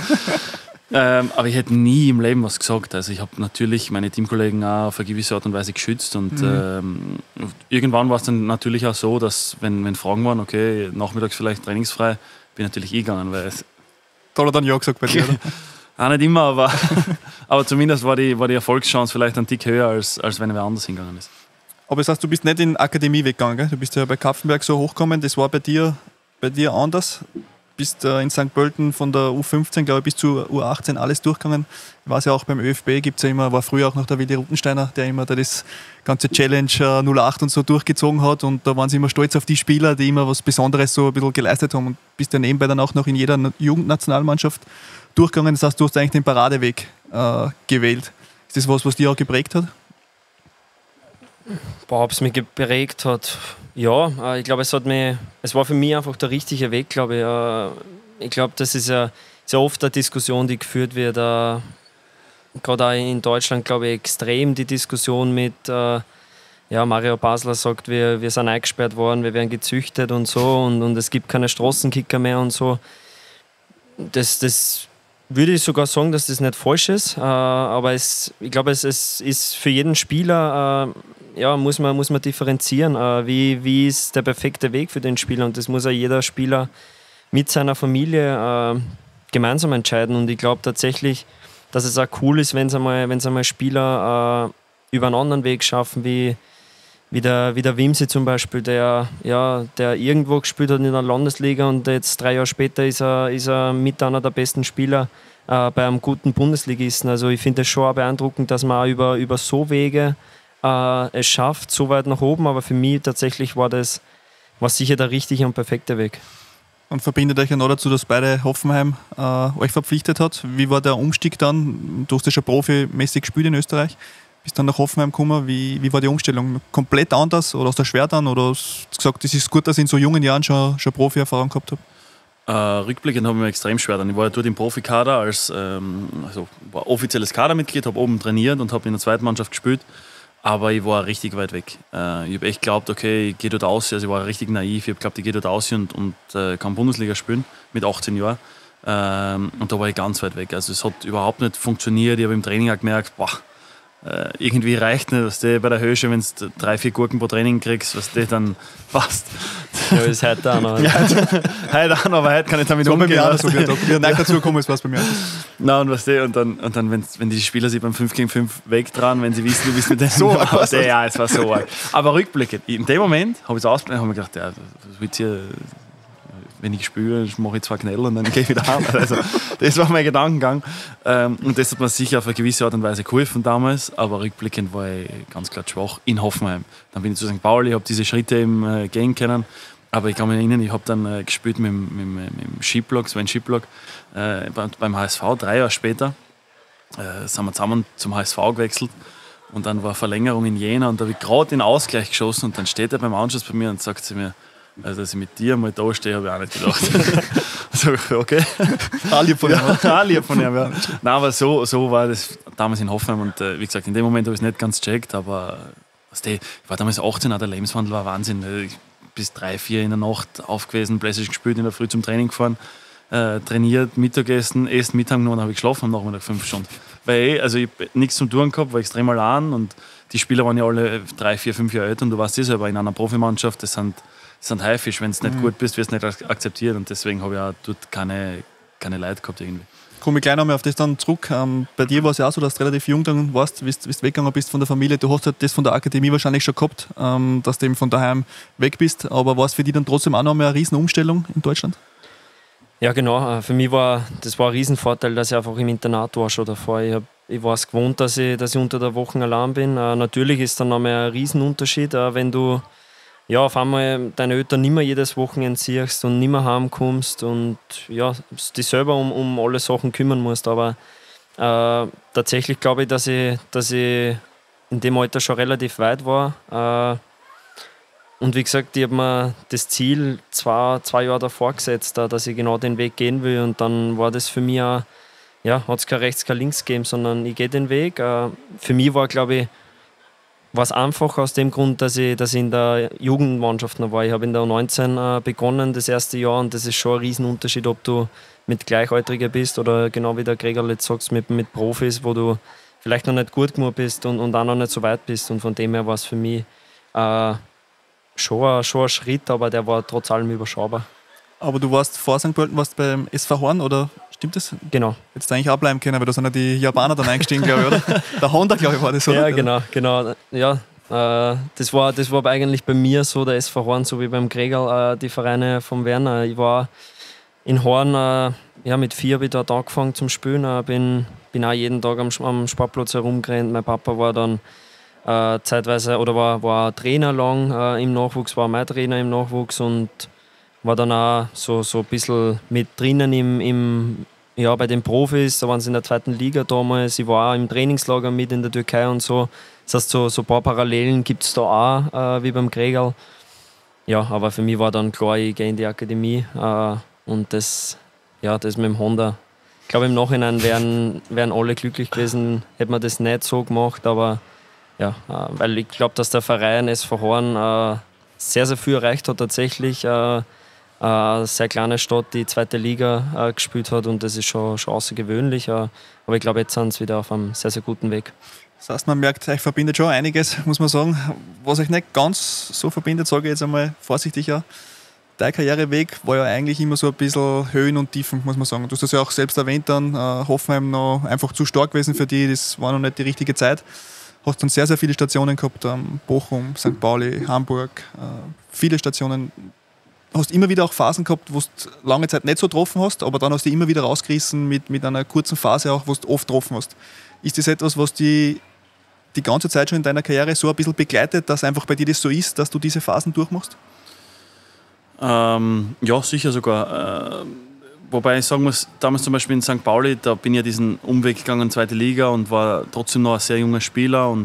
ähm, aber ich hätte nie im Leben was gesagt. Also ich habe natürlich meine Teamkollegen auch auf eine gewisse Art und Weise geschützt und mhm. ähm, irgendwann war es dann natürlich auch so, dass wenn, wenn Fragen waren, okay, nachmittags vielleicht trainingsfrei, bin ich natürlich eh gegangen, weil es da hat er dann ja gesagt bei dir, oder? Auch nicht immer, aber, aber zumindest war die, war die Erfolgschance vielleicht ein Tick höher, als, als wenn wer anders hingegangen ist. Aber das heißt, du bist nicht in die Akademie weggegangen, gell? Du bist ja bei Kapfenberg so hochgekommen, das war bei dir, bei dir anders. Bist äh, in Sankt Pölten von der U fünfzehn, glaube ich, bis zur U achtzehn alles durchgegangen. Ich weiß ja auch, beim ÖFB gibt es ja immer, war früher auch noch der Willi Ruttensteiner, der immer da das ganze Challenge äh, null acht und so durchgezogen hat und da waren sie immer stolz auf die Spieler, die immer was Besonderes so ein bisschen geleistet haben und bist ja nebenbei dann auch noch in jeder Jugendnationalmannschaft durchgegangen. Das heißt, du hast eigentlich den Paradeweg äh, gewählt. Ist das was, was dich auch geprägt hat? Ob es mich geprägt hat, ja, ich glaube, es hat mich, es war für mich einfach der richtige Weg, glaube ich. Ich glaube, das ist ja sehr oft eine Diskussion, die geführt wird, gerade auch in Deutschland, glaube ich, extrem die Diskussion mit, ja, Mario Basler sagt, wir, wir sind eingesperrt worden, wir werden gezüchtet und so und, und es gibt keine Straßenkicker mehr und so. Das, das würde ich sogar sagen, dass das nicht falsch ist, aber es, ich glaube, es, es ist für jeden Spieler, ja, muss man, muss man differenzieren, äh, wie, wie ist der perfekte Weg für den Spieler und das muss auch jeder Spieler mit seiner Familie äh, gemeinsam entscheiden und ich glaube tatsächlich, dass es auch cool ist, wenn es einmal, wenn es einmal Spieler äh, über einen anderen Weg schaffen, wie, wie der, wie der Wimsi zum Beispiel, der, ja, der irgendwo gespielt hat in der Landesliga und jetzt drei Jahre später ist er, ist er mit einer der besten Spieler äh, bei einem guten Bundesligisten. Also ich finde es schon auch beeindruckend, dass man auch über, über so Wege äh, es schafft, so weit nach oben, aber für mich tatsächlich war das war sicher der richtige und perfekte Weg. Und verbindet euch ja noch dazu, dass beide Hoffenheim äh, euch verpflichtet hat. Wie war der Umstieg dann? Du hast ja schon profimäßig gespielt in Österreich. Bist dann nach Hoffenheim gekommen. Wie, wie war die Umstellung? Komplett anders oder hast du schwer dann? Oder hast du gesagt, es ist gut, dass ich in so jungen Jahren schon, schon Profi-Erfahrung gehabt habe? Äh, rückblickend habe ich mir extrem schwer dann. Ich war ja dort im Profikader als ähm, also war offizielles Kadermitglied, habe oben trainiert und habe in der zweiten Mannschaft gespielt. Aber ich war richtig weit weg. Äh, ich habe echt geglaubt, okay, ich gehe dort aus. Also ich war richtig naiv. Ich habe geglaubt, ich gehe dort aus und, und äh, kann Bundesliga spielen mit achtzehn Jahren. Ähm, und da war ich ganz weit weg. Also es hat überhaupt nicht funktioniert. Ich habe im Training auch gemerkt, boah, äh, irgendwie reicht nicht, dass du bei der Höhe, wenn du drei, vier Gurken pro Training kriegst, was du dann passt. Ja, ist heute auch noch. Ja, heute auch noch, aber heute kann ich damit so umgehen. Bei mir so wie nicht dazu gekommen ist, was bei mir. Nein, und weißt du, und dann, und dann wenn, wenn die Spieler sich beim fünf gegen fünf wegdrehen, wenn sie wissen, du bist mit denen so arg. Ja, es war so arg. Aber rückblickend, in dem Moment habe ich es ausprobiert und habe mir gedacht, ja, das wird hier, wenn ich spiele, mache ich zwei Knälle und dann gehe ich wieder heim. Also, das war mein Gedankengang. Und das hat mir sicher auf eine gewisse Art und Weise geholfen damals, aber rückblickend war ich ganz klar schwach in Hoffenheim. Dann bin ich zu Sankt Pauli, habe diese Schritte eben äh, gehen können. Aber ich kann mich erinnern, ich habe dann äh, gespielt mit, mit, mit, mit dem Skiblock, Sven Skiblock, äh, beim H S V. Drei Jahre später äh, sind wir zusammen zum H S V gewechselt. Und dann war Verlängerung in Jena und da habe ich gerade den Ausgleich geschossen. Und dann steht er beim Anschluss bei mir und sagt zu mir, also, dass ich mit dir mal da stehe, habe ich auch nicht gedacht. So, okay. Alle von ihm. Ja, alle von ihm, ja. Nein, aber so, so war das damals in Hoffenheim. Und äh, wie gesagt, in dem Moment habe ich es nicht ganz gecheckt, aber äh, ich war damals achtzehn, der Lebenswandel war Wahnsinn. Ich bis drei, vier in der Nacht aufgewesen, Playstation gespielt, in der Früh zum Training gefahren, äh, trainiert, Mittagessen, erst Mittag genommen, dann habe ich geschlafen am Nachmittag fünf Stunden. Weil also ich nichts zum Tun gehabt, war extrem allein und die Spieler waren ja alle drei, vier, fünf Jahre älter und du weißt das selber, in einer Profimannschaft, das sind, das sind Haifisch, wenn du nicht mhm. gut bist, wirst du nicht akzeptiert und deswegen habe ich auch dort keine, keine Leute gehabt irgendwie. Komme ich gleich nochmal auf das dann zurück. Ähm, bei dir war es ja auch so, dass du relativ jung dann warst, wie du weggegangen bist von der Familie. Du hast halt das von der Akademie wahrscheinlich schon gehabt, ähm, dass du eben von daheim weg bist. Aber war es für dich dann trotzdem auch noch mal eine riesen Umstellung in Deutschland? Ja, genau. Für mich war das war ein Riesenvorteil, dass ich einfach im Internat war schon davor. Ich, hab, ich war es gewohnt, dass ich, dass ich unter der Woche allein bin. Äh, natürlich ist dann noch mal ein Riesenunterschied, äh, wenn du ja, auf einmal deine Eltern nicht mehr jedes Wochenende siehst und nicht mehr heimkommst und ja, dich selber um, um alle Sachen kümmern musst. Aber äh, tatsächlich glaube ich, dass ich, dass ich in dem Alter schon relativ weit war. Äh, und wie gesagt, ich habe mir das Ziel zwei, zwei Jahre davor gesetzt, dass ich genau den Weg gehen will. Und dann war das für mich auch, ja, hat es kein Rechts, kein Links gegeben, sondern ich gehe den Weg. Äh, für mich war, glaube ich, war es einfach aus dem Grund, dass ich, dass ich in der Jugendmannschaft noch war. Ich habe in der U neunzehn äh, begonnen, das erste Jahr, und das ist schon ein Riesenunterschied, ob du mit Gleichaltrigen bist oder genau wie der Gregor jetzt sagt, mit, mit Profis, wo du vielleicht noch nicht gut genug bist und, und auch noch nicht so weit bist. Und von dem her war es für mich äh, schon, ein, schon ein Schritt, aber der war trotz allem überschaubar. Aber du warst vor Sankt Pölten, warst beim S V Horn, oder stimmt das? Genau. Hättest du eigentlich auch bleiben können, weil da sind ja die Japaner dann eingestiegen, glaube ich, oder? Der Honda, glaube ich, war das, oder? Ja, genau. genau. Ja, äh, das, war, das war eigentlich bei mir so, der S V Horn, so wie beim Gregor, äh, die Vereine vom Werner. Ich war in Horn, äh, ja, mit vier habe ich dort angefangen zum Spielen. Ich bin, bin auch jeden Tag am, am Sportplatz herumgerannt. Mein Papa war dann äh, zeitweise, oder war, war Trainer lang äh, im Nachwuchs, war mein Trainer im Nachwuchs und war dann auch so, so ein bisschen mit drinnen im, im, ja, bei den Profis. Da waren sie in der zweiten Liga damals. Ich war auch im Trainingslager mit in der Türkei und so. Das heißt, so, so ein paar Parallelen gibt es da auch, äh, wie beim Gregor. Ja, aber für mich war dann klar, ich gehe in die Akademie. Äh, und das, ja, das mit dem Honda. Ich glaube, im Nachhinein wären, wären alle glücklich gewesen, hätte man das nicht so gemacht. Aber ja, äh, weil ich glaube, dass der Verein S V Horn äh, sehr, sehr viel erreicht hat tatsächlich. Äh, eine sehr kleine Stadt, die zweite Liga äh, gespielt hat, und das ist schon, schon außergewöhnlich. Äh, aber ich glaube, jetzt sind sie wieder auf einem sehr, sehr guten Weg. Das heißt, man merkt, euch verbindet schon einiges, muss man sagen. Was euch nicht ganz so verbindet, sage ich jetzt einmal vorsichtig, ja. Dein Karriereweg war ja eigentlich immer so ein bisschen Höhen und Tiefen, muss man sagen. Du hast das ja auch selbst erwähnt, dann äh, Hoffenheim noch einfach zu stark gewesen für die, das war noch nicht die richtige Zeit. hast dann sehr, sehr viele Stationen gehabt, ähm, Bochum, Sankt Pauli, Hamburg, äh, viele Stationen. Hast immer wieder auch Phasen gehabt, wo du lange Zeit nicht so getroffen hast, aber dann hast du dich immer wieder rausgerissen mit, mit einer kurzen Phase auch, wo du oft getroffen hast. Ist das etwas, was die die ganze Zeit schon in deiner Karriere so ein bisschen begleitet, dass einfach bei dir das so ist, dass du diese Phasen durchmachst? Ähm, ja, sicher sogar. Äh, wobei ich sagen muss, damals zum Beispiel in Sankt Pauli, da bin ich ja diesen Umweg gegangen in zweite Liga und war trotzdem noch ein sehr junger Spieler und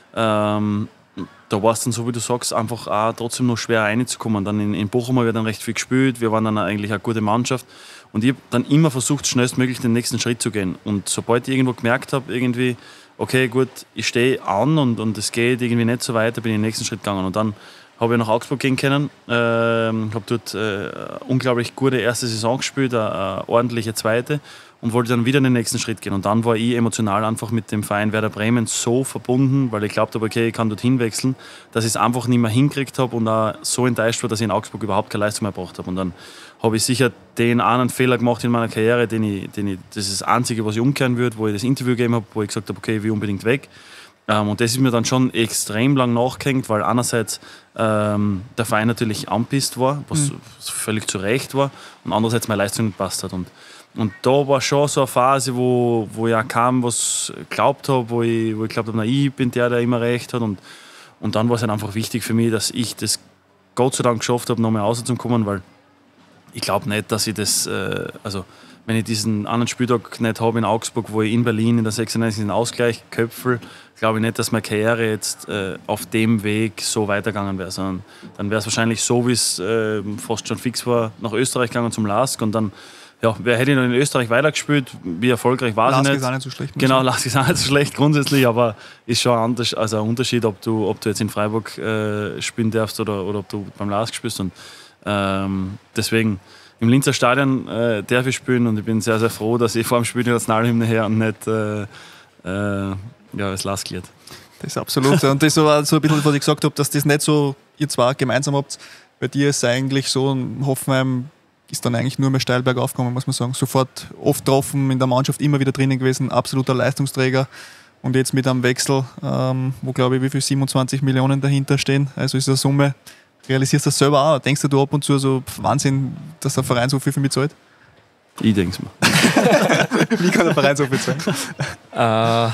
ähm, da war es dann, so wie du sagst, einfach auch trotzdem noch schwer reinzukommen. Dann in, in Bochum haben wir dann recht viel gespielt, wir waren dann eigentlich eine gute Mannschaft und ich habe dann immer versucht, schnellstmöglich den nächsten Schritt zu gehen. Und sobald ich irgendwo gemerkt habe, irgendwie, okay, gut, ich stehe an und, und es geht irgendwie nicht so weiter, bin ich in den nächsten Schritt gegangen. Und dann habe ich nach Augsburg gehen können, äh, habe dort äh, eine unglaublich gute erste Saison gespielt, eine, eine ordentliche zweite und wollte dann wieder den nächsten Schritt gehen. Und dann war ich emotional einfach mit dem Verein Werder Bremen so verbunden, weil ich glaubt habe, okay, ich kann dort hinwechseln, dass ich es einfach nicht mehr hingekriegt habe und auch so enttäuscht war, dass ich in Augsburg überhaupt keine Leistung mehr gebracht habe. Und dann habe ich sicher den einen Fehler gemacht in meiner Karriere, den ich, den ich, das ist das Einzige, was ich umkehren würde, wo ich das Interview gegeben habe, wo ich gesagt habe, okay, ich will unbedingt weg. Ähm, und das ist mir dann schon extrem lang nachgehängt, weil einerseits ähm, der Verein natürlich angepisst war, was mhm. völlig zu Recht war, und andererseits meine Leistung nicht gepasst hat. Und, und da war schon so eine Phase, wo, wo ich auch kam, was ich geglaubt habe, wo ich, wo ich glaubt habe, na, ich bin der, der immer recht hat. Und, und dann war es halt einfach wichtig für mich, dass ich das Gott sei Dank geschafft habe, nochmal rauszukommen, weil ich glaube nicht, dass ich das, äh, also wenn ich diesen anderen Spieltag nicht habe in Augsburg, wo ich in Berlin in der sechsundneunzigsten Ausgleich köpfel, glaube ich nicht, dass meine Karriere jetzt äh, auf dem Weg so weitergegangen wäre, sondern dann wäre es wahrscheinlich so, wie es äh, fast schon fix war, nach Österreich gegangen zum LASK und dann ja, wer hätte ich noch in Österreich weitergespielt, wie erfolgreich war es nicht. LASK ist auch nicht so schlecht. Genau, LASK ist auch nicht so schlecht grundsätzlich, aber ist schon anders, also ein Unterschied, ob du, ob du jetzt in Freiburg äh, spielen darfst oder, oder ob du beim LASK spielst und ähm, deswegen im Linzer Stadion äh, darf ich spielen und ich bin sehr, sehr froh, dass ich vor dem Spiel die Nationalhymne her und nicht äh, äh, ja, das LASK lied. Das ist absolut. Und das war so ein bisschen, was ich gesagt habe, dass das nicht so ihr zwei gemeinsam habt. Bei dir ist es eigentlich so, in Hoffenheim ist dann eigentlich nur mehr steil bergauf gekommen, muss man sagen. Sofort oft getroffen, in der Mannschaft immer wieder drinnen gewesen, absoluter Leistungsträger. Und jetzt mit einem Wechsel, ähm, wo glaube ich wie viel siebenundzwanzig Millionen dahinter stehen, also ist eine Summe. Realisierst du das selber auch? Denkst du ab und zu so, Wahnsinn, dass der Verein so viel für mich zahlt? Ich denke es mir. Wie kann der Verein so viel zahlen? Äh,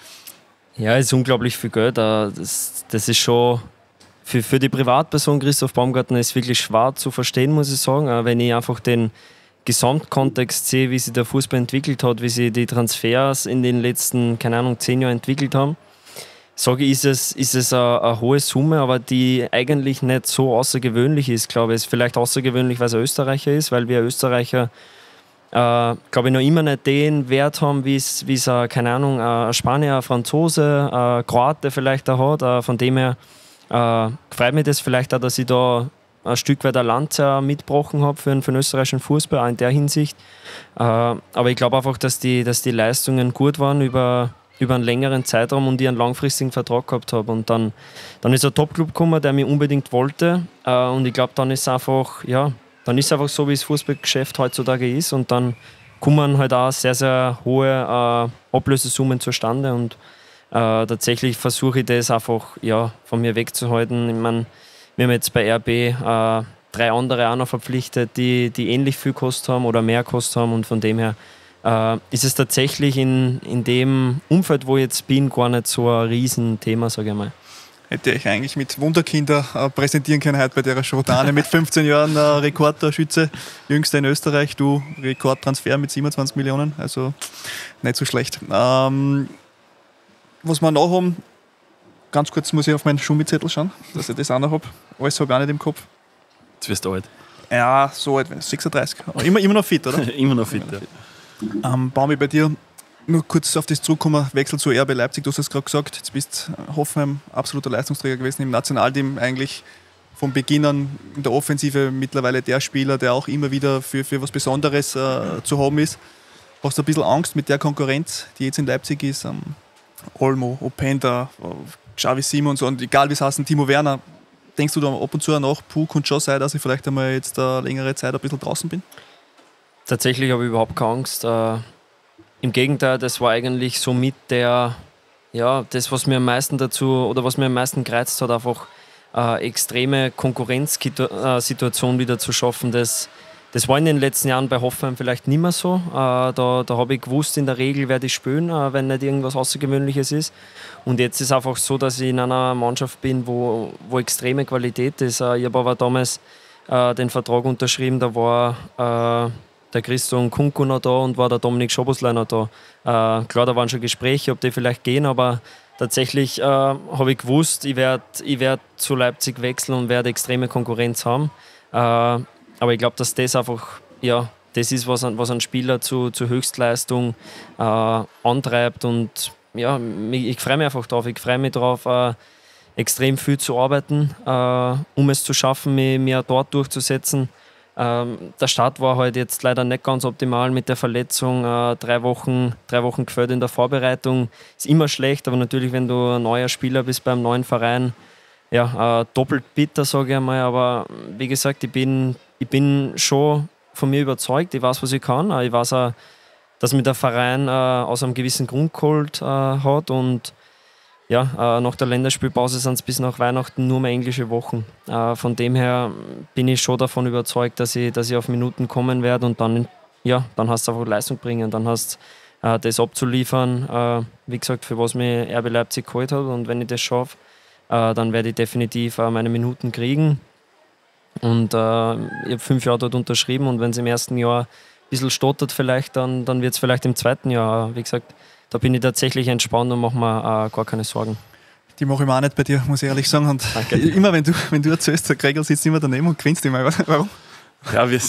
ja, es ist unglaublich viel Geld. Äh, das, das ist schon für, für die Privatperson Christoph Baumgartner ist wirklich schwer zu verstehen, muss ich sagen. Äh, wenn ich einfach den Gesamtkontext sehe, wie sich der Fußball entwickelt hat, wie sich die Transfers in den letzten, keine Ahnung, zehn Jahren entwickelt haben, sage ich, ist es, ist es eine, eine hohe Summe, aber die eigentlich nicht so außergewöhnlich ist, glaube ich. Es ist vielleicht außergewöhnlich, weil es ein Österreicher ist, weil wir Österreicher, äh, glaube ich, noch immer nicht den Wert haben, wie es, wie es ein, keine Ahnung, ein Spanier, ein Franzose, ein Kroate vielleicht auch hat. Äh, von dem her äh, freut mich das vielleicht auch, dass ich da ein Stück weit eine Lanze mitgebrochen habe für den, für den österreichischen Fußball, auch in der Hinsicht. Äh, aber ich glaube einfach, dass die, dass die Leistungen gut waren über über einen längeren Zeitraum und ich einen langfristigen Vertrag gehabt habe. Und dann, dann ist ein Top-Club gekommen, der mich unbedingt wollte. Äh, und ich glaube, dann ist einfach, ja, dann ist einfach so, wie das Fußballgeschäft heutzutage ist. Und dann kommen halt auch sehr, sehr hohe äh, Ablösesummen zustande. Und äh, tatsächlich versuche ich das einfach ja, von mir wegzuhalten. Ich meine, wir haben jetzt bei R B äh, drei andere auch noch verpflichtet, die, die ähnlich viel gekostet haben oder mehr gekostet haben. Und von dem her Uh, ist es tatsächlich in, in dem Umfeld, wo ich jetzt bin, gar nicht so ein Riesenthema, sage ich mal. Hätte ich eigentlich mit Wunderkinder äh, präsentieren können heute bei der Schrotane mit fünfzehn Jahren, äh, Rekordtorschütze, jüngster in Österreich, du Rekordtransfer mit siebenundzwanzig Millionen, also nicht so schlecht. Ähm, was wir noch haben, ganz kurz muss ich auf meinen Schummizettel schauen, dass ich das auch noch habe. Alles habe ich auch nicht im Kopf. Jetzt wirst du alt. Ja, so alt, sechsunddreißig. Immer, immer noch fit, oder? immer noch fit, ja. Ähm, Baumi, bei dir nur kurz auf das zurückkommen, Wechsel zu R B Leipzig, du hast es gerade gesagt, jetzt bist Hoffenheim absoluter Leistungsträger gewesen im Nationalteam, eigentlich von Beginn an in der Offensive mittlerweile der Spieler, der auch immer wieder für, für was Besonderes äh, zu haben ist. Hast du ein bisschen Angst mit der Konkurrenz, die jetzt in Leipzig ist? Ähm, Olmo, Openda, Xavi Simons und egal wie es heißt, Timo Werner. Denkst du da ab und zu nach, puh, könnte schon sein, dass ich vielleicht einmal jetzt eine längere Zeit ein bisschen draußen bin? Tatsächlich habe ich überhaupt keine Angst. Äh, Im Gegenteil, das war eigentlich somit der, ja, das, was mir am meisten dazu oder was mir am meisten gereizt hat, einfach äh, extreme Konkurrenzsituation wieder zu schaffen. Das, das war in den letzten Jahren bei Hoffenheim vielleicht nicht mehr so. Äh, da da habe ich gewusst, in der Regel werde ich spielen, äh, wenn nicht irgendwas Außergewöhnliches ist. Und jetzt ist es einfach so, dass ich in einer Mannschaft bin, wo, wo extreme Qualität ist. Äh, ich habe aber damals äh, den Vertrag unterschrieben, da war äh, der Christo Nkunku noch da und war der Dominik Szoboszlai noch da. Äh, klar, da waren schon Gespräche, ob die vielleicht gehen, aber tatsächlich äh, habe ich gewusst, ich werde ich werd zu Leipzig wechseln und werde extreme Konkurrenz haben. Äh, aber ich glaube, dass das einfach, ja, das ist, was ein, was ein Spieler zu, zu Höchstleistung äh, antreibt. Und ja, ich, ich freue mich einfach drauf. Ich freue mich darauf, äh, extrem viel zu arbeiten, äh, um es zu schaffen, mich, mich dort durchzusetzen. Ähm, der Start war halt jetzt leider nicht ganz optimal mit der Verletzung. Äh, drei Wochen, drei Wochen gefällt in der Vorbereitung. Ist immer schlecht, aber natürlich, wenn du ein neuer Spieler bist beim neuen Verein, ja, äh, doppelt bitter, sage ich einmal. Aber wie gesagt, ich bin, ich bin schon von mir überzeugt. Ich weiß, was ich kann. Ich weiß auch, dass mich der Verein äh, aus einem gewissen Grund geholt äh, hat. Und ja, äh, nach der Länderspielpause sind es bis nach Weihnachten nur mehr englische Wochen. Äh, von dem her bin ich schon davon überzeugt, dass ich, dass ich auf Minuten kommen werde und dann, ja, dann hast du einfach Leistung bringen. Dann hast du äh, das abzuliefern, äh, wie gesagt, für was mir R B Leipzig geholt hat. Und wenn ich das schaffe, äh, dann werde ich definitiv äh, meine Minuten kriegen. Und äh, ich habe fünf Jahre dort unterschrieben und wenn es im ersten Jahr ein bisschen stottert vielleicht, dann, dann wird es vielleicht im zweiten Jahr, wie gesagt, da bin ich tatsächlich entspannt und mache mir äh, gar keine Sorgen. Die mache ich mir auch nicht bei dir, muss ich ehrlich sagen. Und Danke. Immer wenn du, wenn du erzählst, der Gregor sitzt immer daneben und grinst immer. Warum? Ja, wir,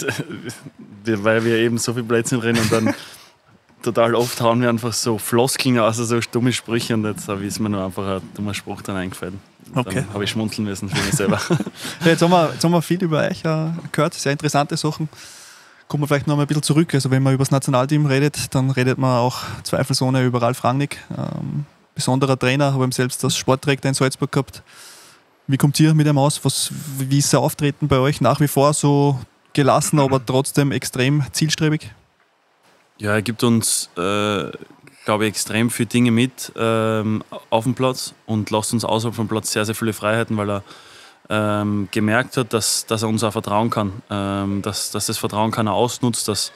wir, weil wir eben so viel Blödsinn reden und dann total oft haben wir einfach so Floskeln, also so dumme Sprüche und jetzt ist mir nur einfach ein dummer Spruch dann eingefallen. Okay. Dann habe ich schmunzeln müssen für mich selber. Ja, jetzt, haben wir, jetzt haben wir viel über euch äh, gehört, sehr interessante Sachen. Kommen wir vielleicht noch mal ein bisschen zurück. Also wenn man über das Nationalteam redet, dann redet man auch zweifelsohne über Ralf Rangnick. Ähm, besonderer Trainer, habe ihm selbst als Sportdirektor in Salzburg gehabt. Wie kommt ihr mit ihm aus? Was, wie ist sein Auftreten bei euch? Nach wie vor so gelassen, aber trotzdem extrem zielstrebig? Ja, er gibt uns, äh, glaube ich, extrem viele Dinge mit ähm, auf dem Platz und lässt uns außerhalb vom Platz sehr, sehr viele Freiheiten, weil er ähm, gemerkt hat, dass, dass er uns auch vertrauen kann, ähm, dass, dass das Vertrauen keiner ausnutzt, dass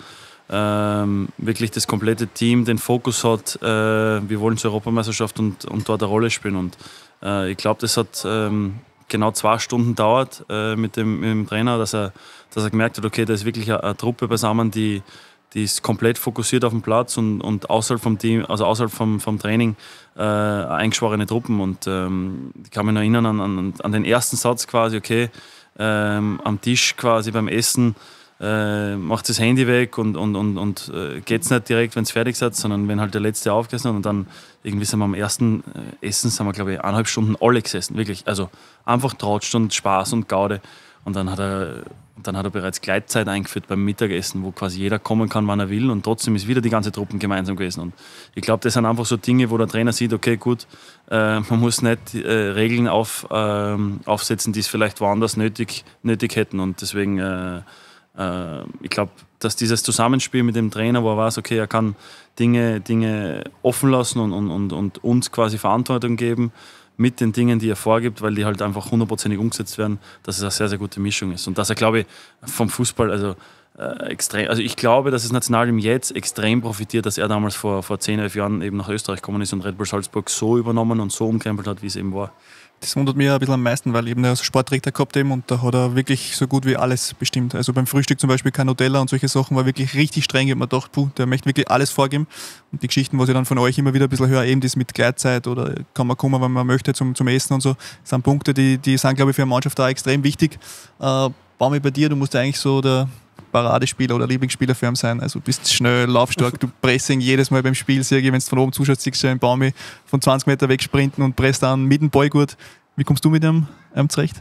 ähm, wirklich das komplette Team den Fokus hat, äh, wir wollen zur Europameisterschaft und, und dort eine Rolle spielen. Und äh, ich glaube, das hat ähm, genau zwei Stunden dauert äh, mit, dem, mit dem Trainer, dass er, dass er gemerkt hat, okay, da ist wirklich eine, eine Truppe beisammen, die Die ist komplett fokussiert auf den Platz und, und außerhalb vom Team, also außerhalb vom, vom Training äh, eingeschworene Truppen. Und ähm, ich kann mich noch erinnern an, an, an den ersten Satz quasi, okay, ähm, am Tisch quasi beim Essen äh, macht das Handy weg und, und, und, und äh, geht es nicht direkt, wenn es fertig ist, sondern wenn halt der Letzte aufgegessen hat. Und dann irgendwie sind wir am ersten äh, Essen, sind wir glaube ich eineinhalb Stunden alle gesessen, wirklich. Also einfach Tratsch und Spaß und Gaude. Und dann hat er Dann hat er bereits Gleitzeit eingeführt beim Mittagessen, wo quasi jeder kommen kann, wann er will. Und trotzdem ist wieder die ganze Truppe gemeinsam gewesen. Und ich glaube, das sind einfach so Dinge, wo der Trainer sieht, okay, gut, äh, man muss nicht äh, Regeln auf, äh, aufsetzen, die es vielleicht woanders nötig, nötig hätten. Und deswegen, äh, äh, ich glaube, dass dieses Zusammenspiel mit dem Trainer, wo er weiß, okay, er kann Dinge, Dinge offen lassen und, und, und, und uns quasi Verantwortung geben, mit den Dingen, die er vorgibt, weil die halt einfach hundertprozentig umgesetzt werden, dass es eine sehr, sehr gute Mischung ist. Und dass er, glaube ich, vom Fußball, also äh, extrem, also ich glaube, dass das Nationalteam jetzt extrem profitiert, dass er damals vor, vor zehn, elf Jahren eben nach Österreich gekommen ist und Red Bull Salzburg so übernommen und so umkrempelt hat, wie es eben war. Das wundert mich ein bisschen am meisten, weil ich eben einen Sportdirektor gehabt habe und da hat er wirklich so gut wie alles bestimmt. Also beim Frühstück zum Beispiel kein Nutella und solche Sachen war wirklich richtig streng. Ich habe mir gedacht, puh, der möchte wirklich alles vorgeben. Und die Geschichten, was ich dann von euch immer wieder ein bisschen höre, eben das mit Gleitzeit oder kann man kommen, wenn man möchte zum, zum Essen und so, sind Punkte, die, die sind, glaube ich, für eine Mannschaft auch extrem wichtig. Äh, Baumi, bei dir, du musst eigentlich so der Paradespieler oder Lieblingsspieler für ihn sein. Also du bist schnell, laufstark, du Pressing jedes Mal beim Spiel, sehr wenn du von oben zuschaust, siehst du einen Baumi von zwanzig Meter weg sprinten und presst dann mit dem Ball gut. Wie kommst du mit ihm ähm, zurecht?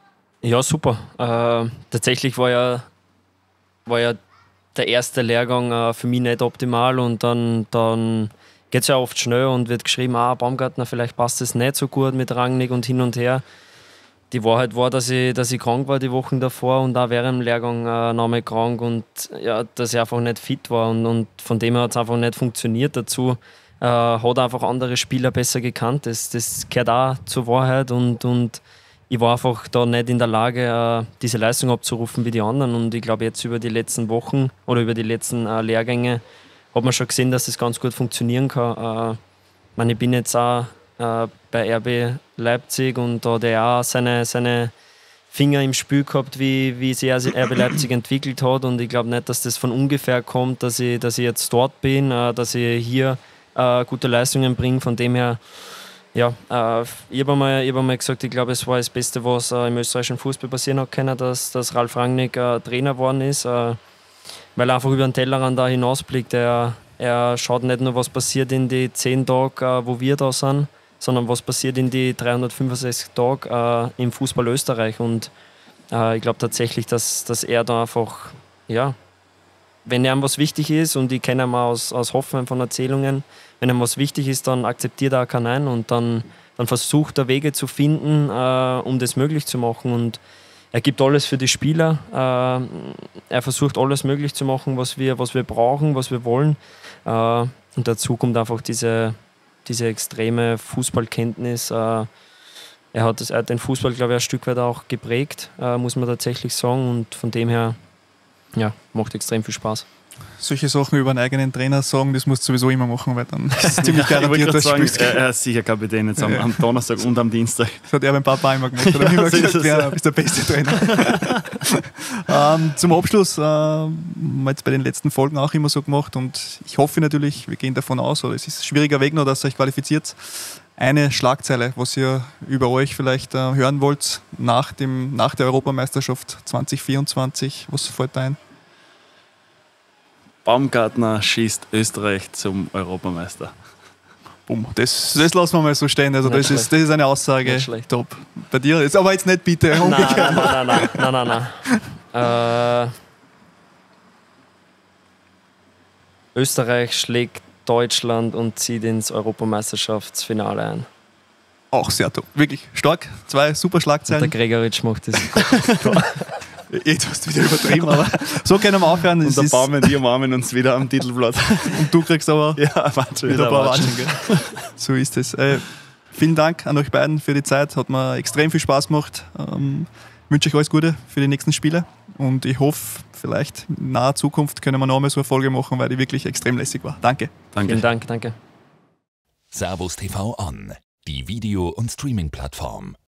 Ja, super. Äh, tatsächlich war ja, war ja der erste Lehrgang äh, für mich nicht optimal und dann, dann geht es ja oft schnell und wird geschrieben, ah, Baumgartner, vielleicht passt es nicht so gut mit Rangnick und hin und her. Die Wahrheit war, dass ich, dass ich krank war die Wochen davor und auch während dem Lehrgang äh, noch mal krank und ja, dass ich einfach nicht fit war und, und von dem her hat es einfach nicht funktioniert dazu. äh, hat einfach andere Spieler besser gekannt. Das, das gehört auch zur Wahrheit und, und ich war einfach da nicht in der Lage, äh, diese Leistung abzurufen wie die anderen. Und ich glaube, jetzt über die letzten Wochen oder über die letzten äh, Lehrgänge hat man schon gesehen, dass das ganz gut funktionieren kann. Äh, ich, meine, ich bin jetzt auch äh, bei R B Leipzig und da hat er auch seine, seine Finger im Spiel gehabt, wie, wie sich R B Leipzig entwickelt hat. Und ich glaube nicht, dass das von ungefähr kommt, dass ich, dass ich jetzt dort bin, äh, dass ich hier äh, gute Leistungen bringe. Von dem her, ja, äh, ich habe einmal, hab einmal gesagt, ich glaube, es war das Beste, was äh, im österreichischen Fußball passieren hat können, dass, dass Ralf Rangnick äh, Trainer geworden ist, äh, weil er einfach über den Tellerrand da hinausblickt. Er, er schaut nicht nur, was passiert in die zehn Tage, äh, wo wir da sind, sondern was passiert in die dreihundertfünfundsechzig Tage äh, im Fußball Österreich. Und äh, ich glaube tatsächlich, dass, dass er da einfach, ja, wenn ihm was wichtig ist, und ich kenne ihn aus, aus Hoffenheim von Erzählungen, wenn ihm was wichtig ist, dann akzeptiert er auch kein Nein und dann, dann versucht er Wege zu finden, äh, um das möglich zu machen. Und er gibt alles für die Spieler. Äh, er versucht alles möglich zu machen, was wir, was wir brauchen, was wir wollen. Äh, und dazu kommt einfach diese, diese extreme Fußballkenntnis. Äh, er, hat das, er hat den Fußball, glaube ich, ein Stück weit auch geprägt, äh, muss man tatsächlich sagen. Und von dem her, ja, macht extrem viel Spaß. Solche Sachen über einen eigenen Trainer sagen, das musst du sowieso immer machen, weil dann ist es ziemlich garantiert, dass du spielst. Er, er ist sicher Kapitän jetzt am, am Donnerstag und am Dienstag. Das hat er beim Papa immer gemacht. Er hat immer gesagt, ja, du bist der beste Trainer. ähm, zum Abschluss, äh, haben wir jetzt bei den letzten Folgen auch immer so gemacht und ich hoffe natürlich, wir gehen davon aus, oder es ist ein schwieriger Weg noch, dass ihr euch qualifiziert. Eine Schlagzeile, was ihr über euch vielleicht äh, hören wollt nach, dem, nach der Europameisterschaft zwanzig vierundzwanzig, was fällt da ein? Baumgartner schießt Österreich zum Europameister. Bumm, das, das lassen wir mal so stehen. Also das ist, das ist eine Aussage top. Bei dir ist aber jetzt nicht bitte umgekehrt. Nein, nein, nein, nein, nein, nein, nein. Äh, Österreich schlägt Deutschland und zieht ins Europameisterschaftsfinale ein. Auch sehr top. Wirklich stark. Zwei super Schlagzeilen. Und der Gregoritsch macht das. Jetzt hast du wieder übertrieben, aber so können wir aufhören. Und der Baum und wir umarmen uns wieder am Titelblatt. Und du kriegst aber ja, warte, wieder ein paar Watschen. So ist es. Äh, vielen Dank an euch beiden für die Zeit. Hat mir extrem viel Spaß gemacht. Ähm, wünsche euch alles Gute für die nächsten Spiele. Und ich hoffe, vielleicht in naher Zukunft können wir noch einmal so eine Folge machen, weil die wirklich extrem lässig war. Danke. Danke. Vielen Dank, danke. Servus T V On, die Video- und Streaming-Plattform.